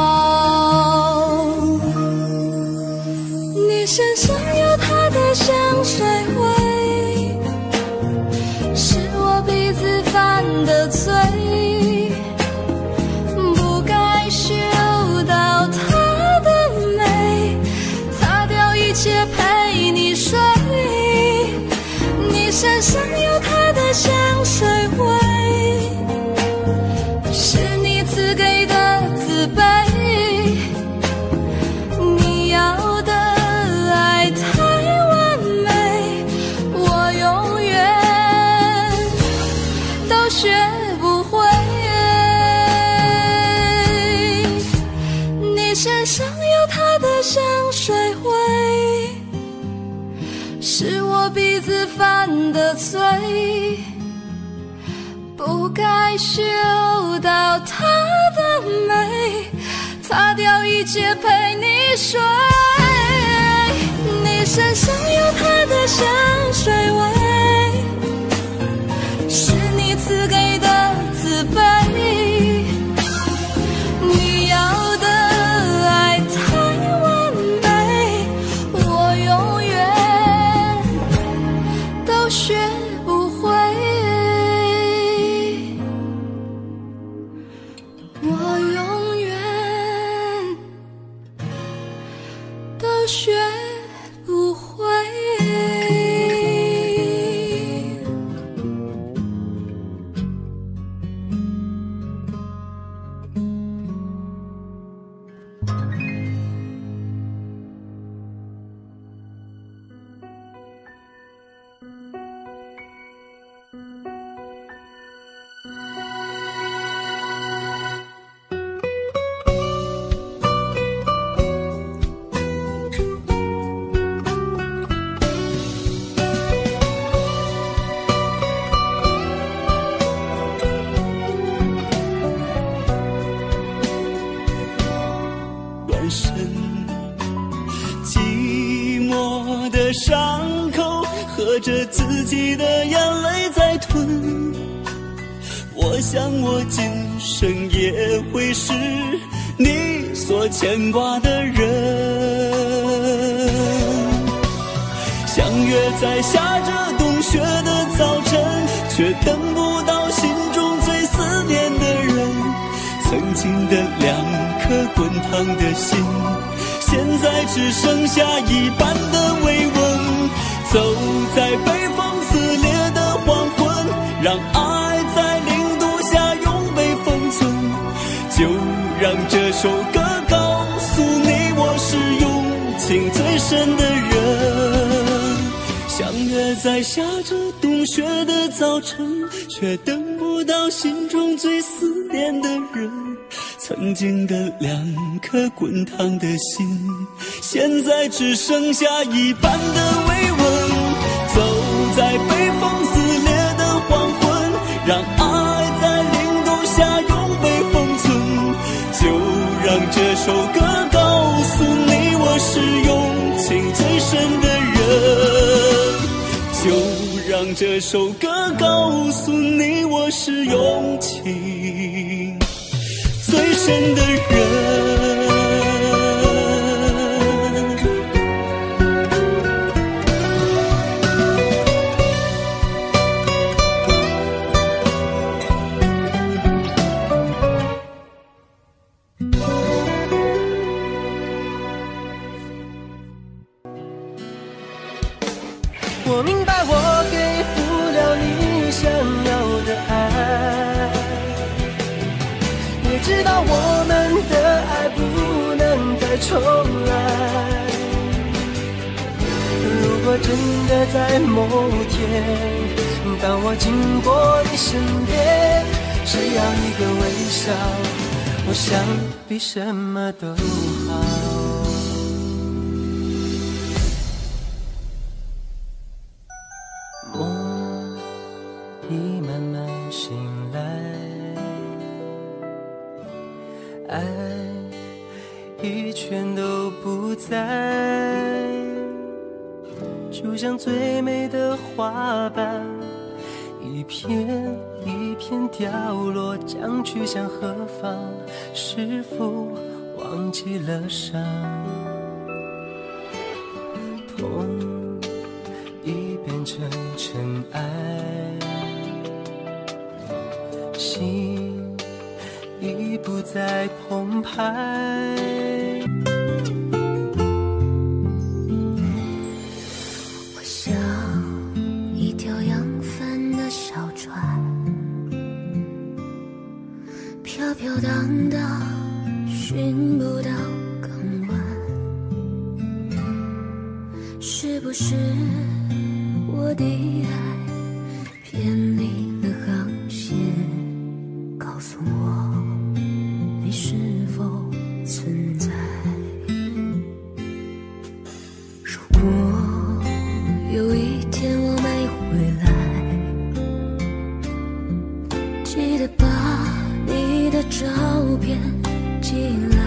你身上有他的香水味，是我鼻子犯的罪，不该嗅到他的美，擦掉一切陪你睡。你身上有他的香水味，是你赐给的自卑，你要的爱太完美，我永远都学不会。你身上有他的香水味，是我鼻子犯的罪，不该嗅到他的美，擦掉一切陪你睡。你身上有他的香水味，是你赐给的自卑，你要的爱太完美，我永远都学不会，我永远都学不会。 转身，寂寞的伤口，喝着自己的眼泪在吞。我想我今生也会是你所牵挂的人。相约在下着冬雪的早晨，却等不到心中最思念的人。曾经的两颗滚烫的心，现在只剩下一半的慰问。走在北风撕裂的黄昏，让爱在零度下永被封存。就让这首歌告诉你，我是用情最深的人。相约在下着冬雪的早晨，却等不到心中最思念的人。曾经的两颗滚烫的心，现在只剩下一半的慰问。走在北风撕裂的黄昏，让爱在零度下永被封存。就让这首歌告诉你，我是用情最深的人。就让这首歌告诉你，我是用情最深的人。 我明白我给不了你想要的爱，也知道我们的爱不能再重来。如果真的在某天，当我经过你身边，只要一个微笑，我想比什么都好。 慢慢醒来，爱已全都不在，就像最美的花瓣，一片一片掉落，将去向何方？是否忘记了伤？痛已变成尘埃，心已不再澎湃。 我像一条扬帆的小船，飘飘荡荡，寻不到港湾。是不是我的爱偏离了航线？告诉我，你是否存在？如果有一天我没回来，记得把你的照片寄来。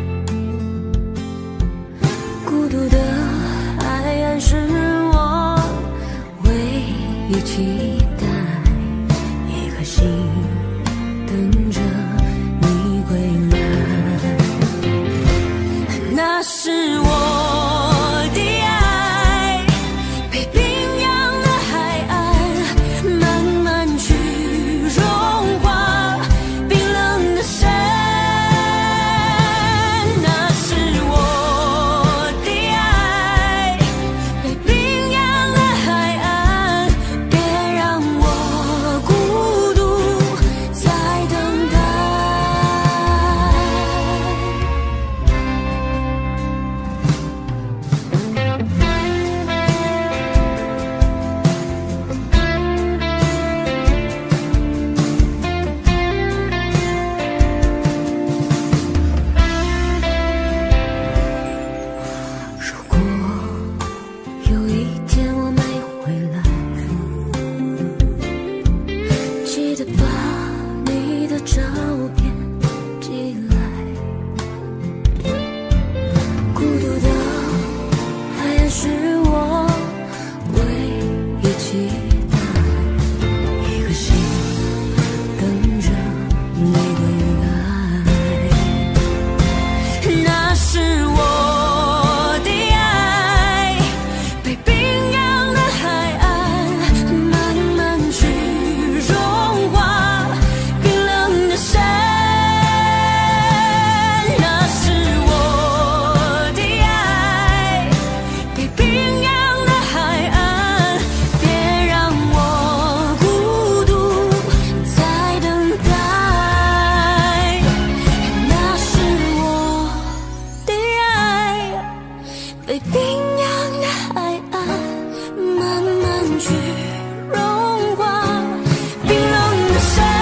孤独的海岸是我唯一期待，一颗心等着你归来。那是我的爱，被冰洋的海岸慢慢去融化冰冷的山。那是我的爱，被冰洋的海岸，别让我孤独在等待。如果有一天我没回来，记得把你的照片寄来。孤独的海岸是我唯一期待，一颗心等着你归来。那是我的爱，被冰洋的海岸慢慢去融化冰冷的山。那是我的爱，被冰洋的海岸，别让我孤独在等待。那是我的爱，被冰洋的海岸慢慢去融化冰冷的山。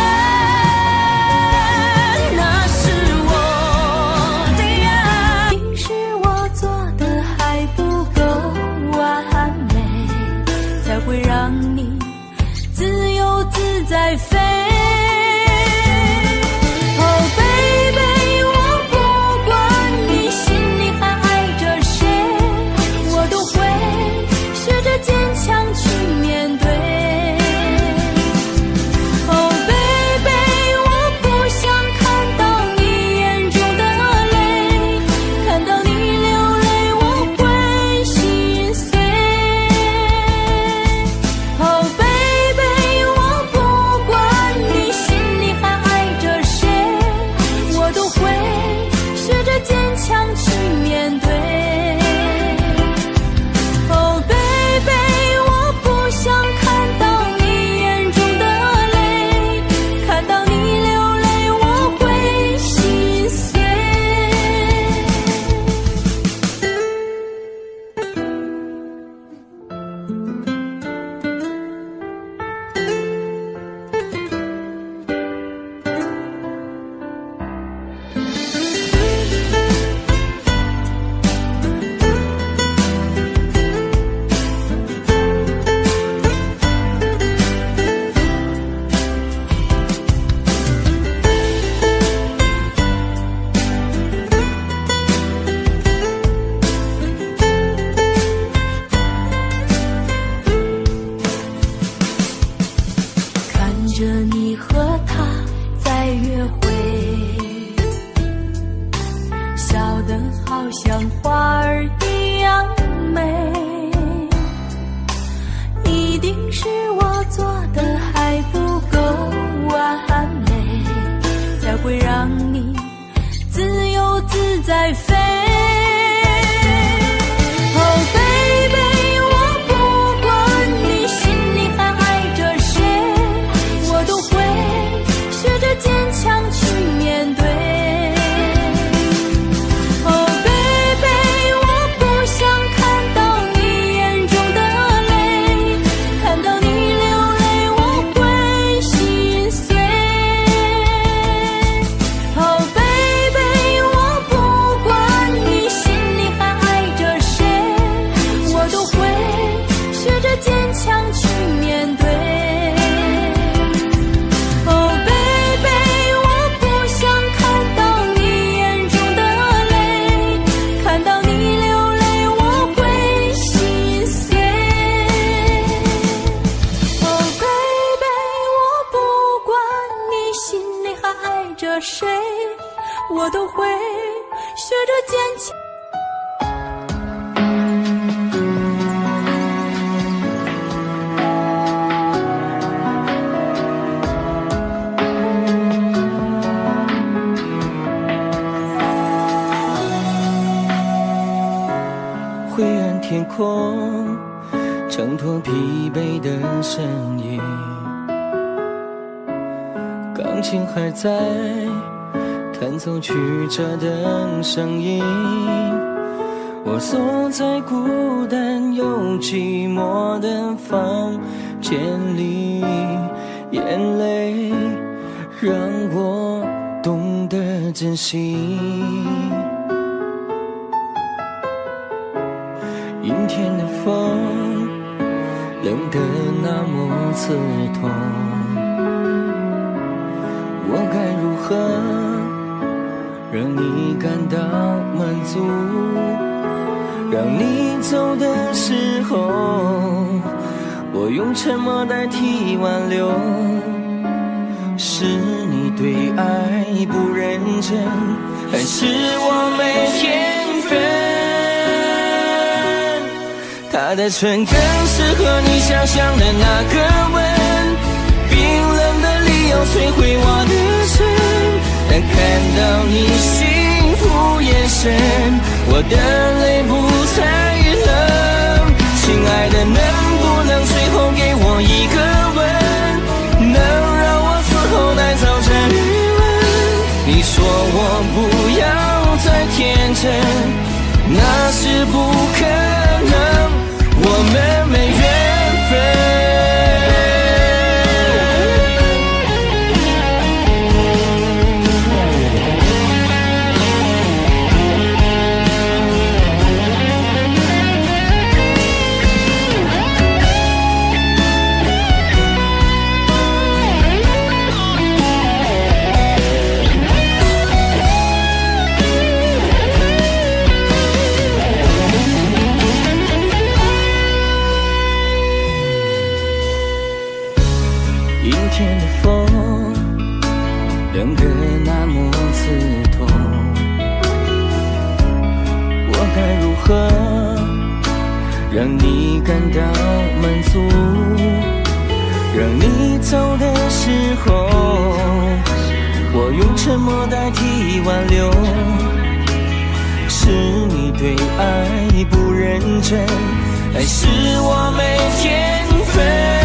那是我的爱，平时我做的还不够完美，才会让你自由自在飞。Oh baby， 我不管你心里还爱着谁，我都会学着坚强去面对。Oh baby， 我不想看到你眼中的泪，看到你流泪我会心碎。Oh baby， 我不管你定是我做的还不够完美，才会让你自由自在飞。Oh baby， 我不管你心里还爱着谁，我都会学着坚强去面对。Oh baby， 我不想看到你眼中的泪，看到你流泪我会心碎。Oh baby， 我不管你心里还爱着谁，我都会学着坚强去面对。Oh baby， 我不想看到你眼中的泪，看到你流泪我会心碎。Oh baby， 我不管你心里还爱着谁，我都会学着坚强。 灰暗天空挣脱疲惫的身影，钢琴还在弹奏曲折的声音。我坐在孤单又寂寞的房间里，眼泪让我懂得珍惜。阴天的风，冷得那么刺痛，我该如何让你感到满足？让你走的时候，我用沉默代替挽留。是你对爱不认真，还是我没天分？他的唇更适合你想象的那个吻，冰冷的理由摧毁我的心。但看到你幸福眼神，我的泪不再冷。亲爱的，能不能最后给我一个吻，能让我死后带走这余温？你说我不要再天真，那是不可能，我们没缘分。阴天的风，冷得那么刺痛，我该如何让你感到满足？让你走的时候，我用沉默代替挽留。是你对爱不认真，还是我没天分？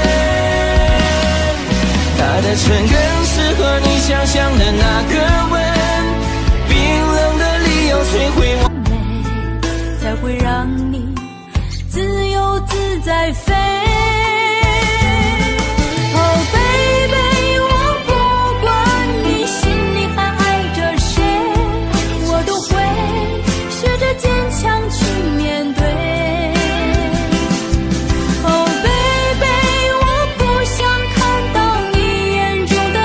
他的唇更适合你想象的那个吻，冰冷的理由摧毁我， 才会让你自由自在飞。Oh baby， 我不管你心里还爱着谁，我都会学着坚强去面对。Oh baby， 我不想看到你眼中的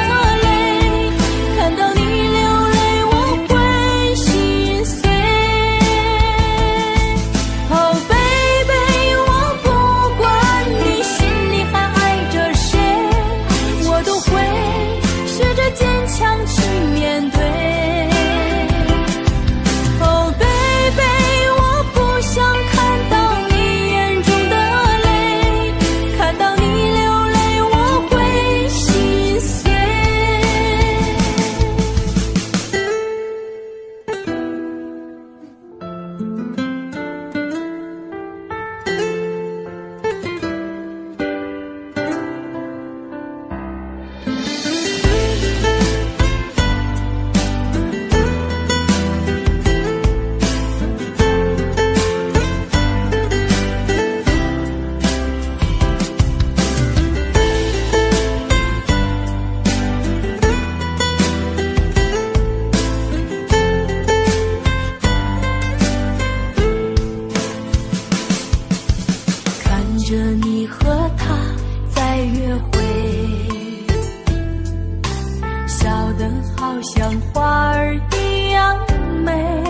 和他在约会，笑得好像花儿一样美，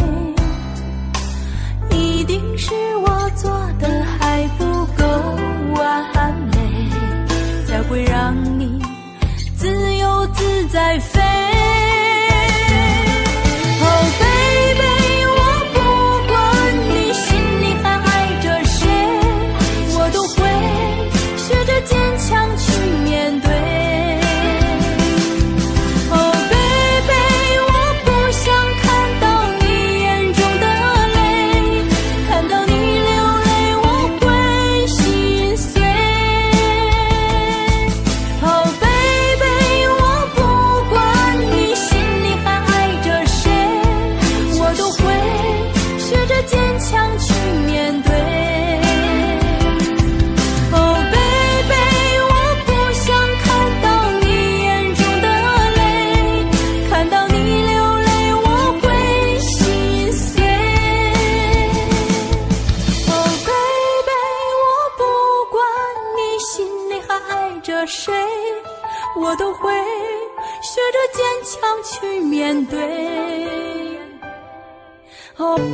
一定是我做的还不够完美，才会让你自由自在飞。Oh baby， 我不管你心里还爱着谁，我都会学着坚强去面对。Oh baby， 我不想看到你眼中的泪，看到你流泪我会心碎。Oh baby， 我不管你心里还爱着谁，我都会学着坚强去面对。Oh baby， 我不想看到你眼中的泪，看到你流泪我会心碎。Oh baby， 我不管你心里还爱着谁，我都会学着坚强去面对。Oh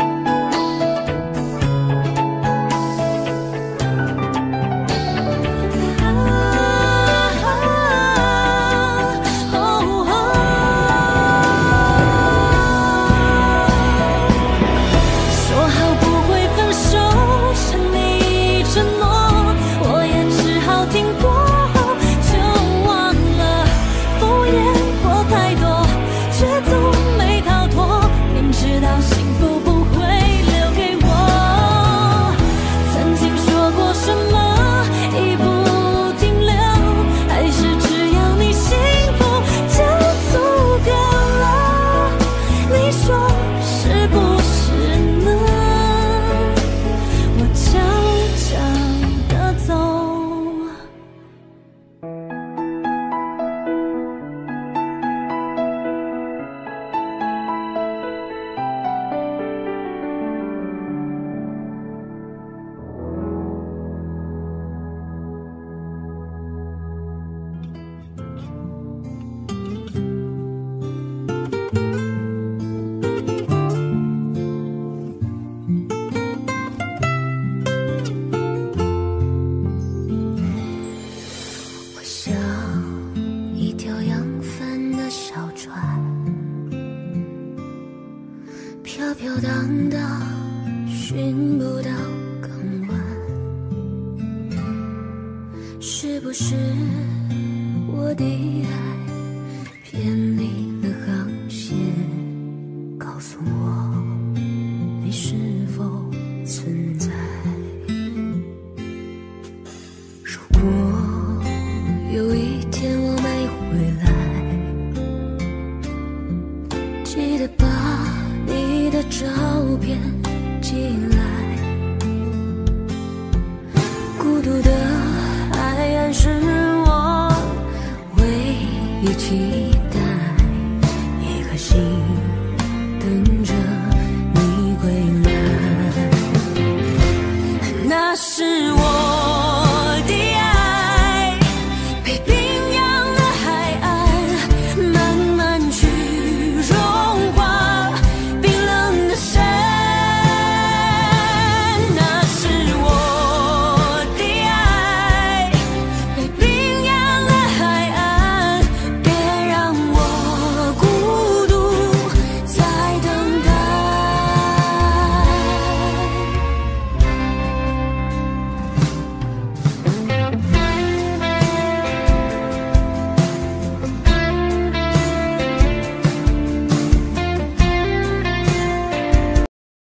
说好不会分手，向你承诺，我也只好听过后就忘了，敷衍过太多，却总没逃脱，明知道幸福不会留给我。曾经说过什么一不停留，还是只要你幸福就足够了，你说是不是呢？我悄悄地走。我像一条扬帆的小船，飘飘荡荡，寻不到港湾。是不是我的爱偏离了航线？告诉我，你是否存在？如果有一天我没回来，记得把你的照片寄来。孤独的海岸是我唯一期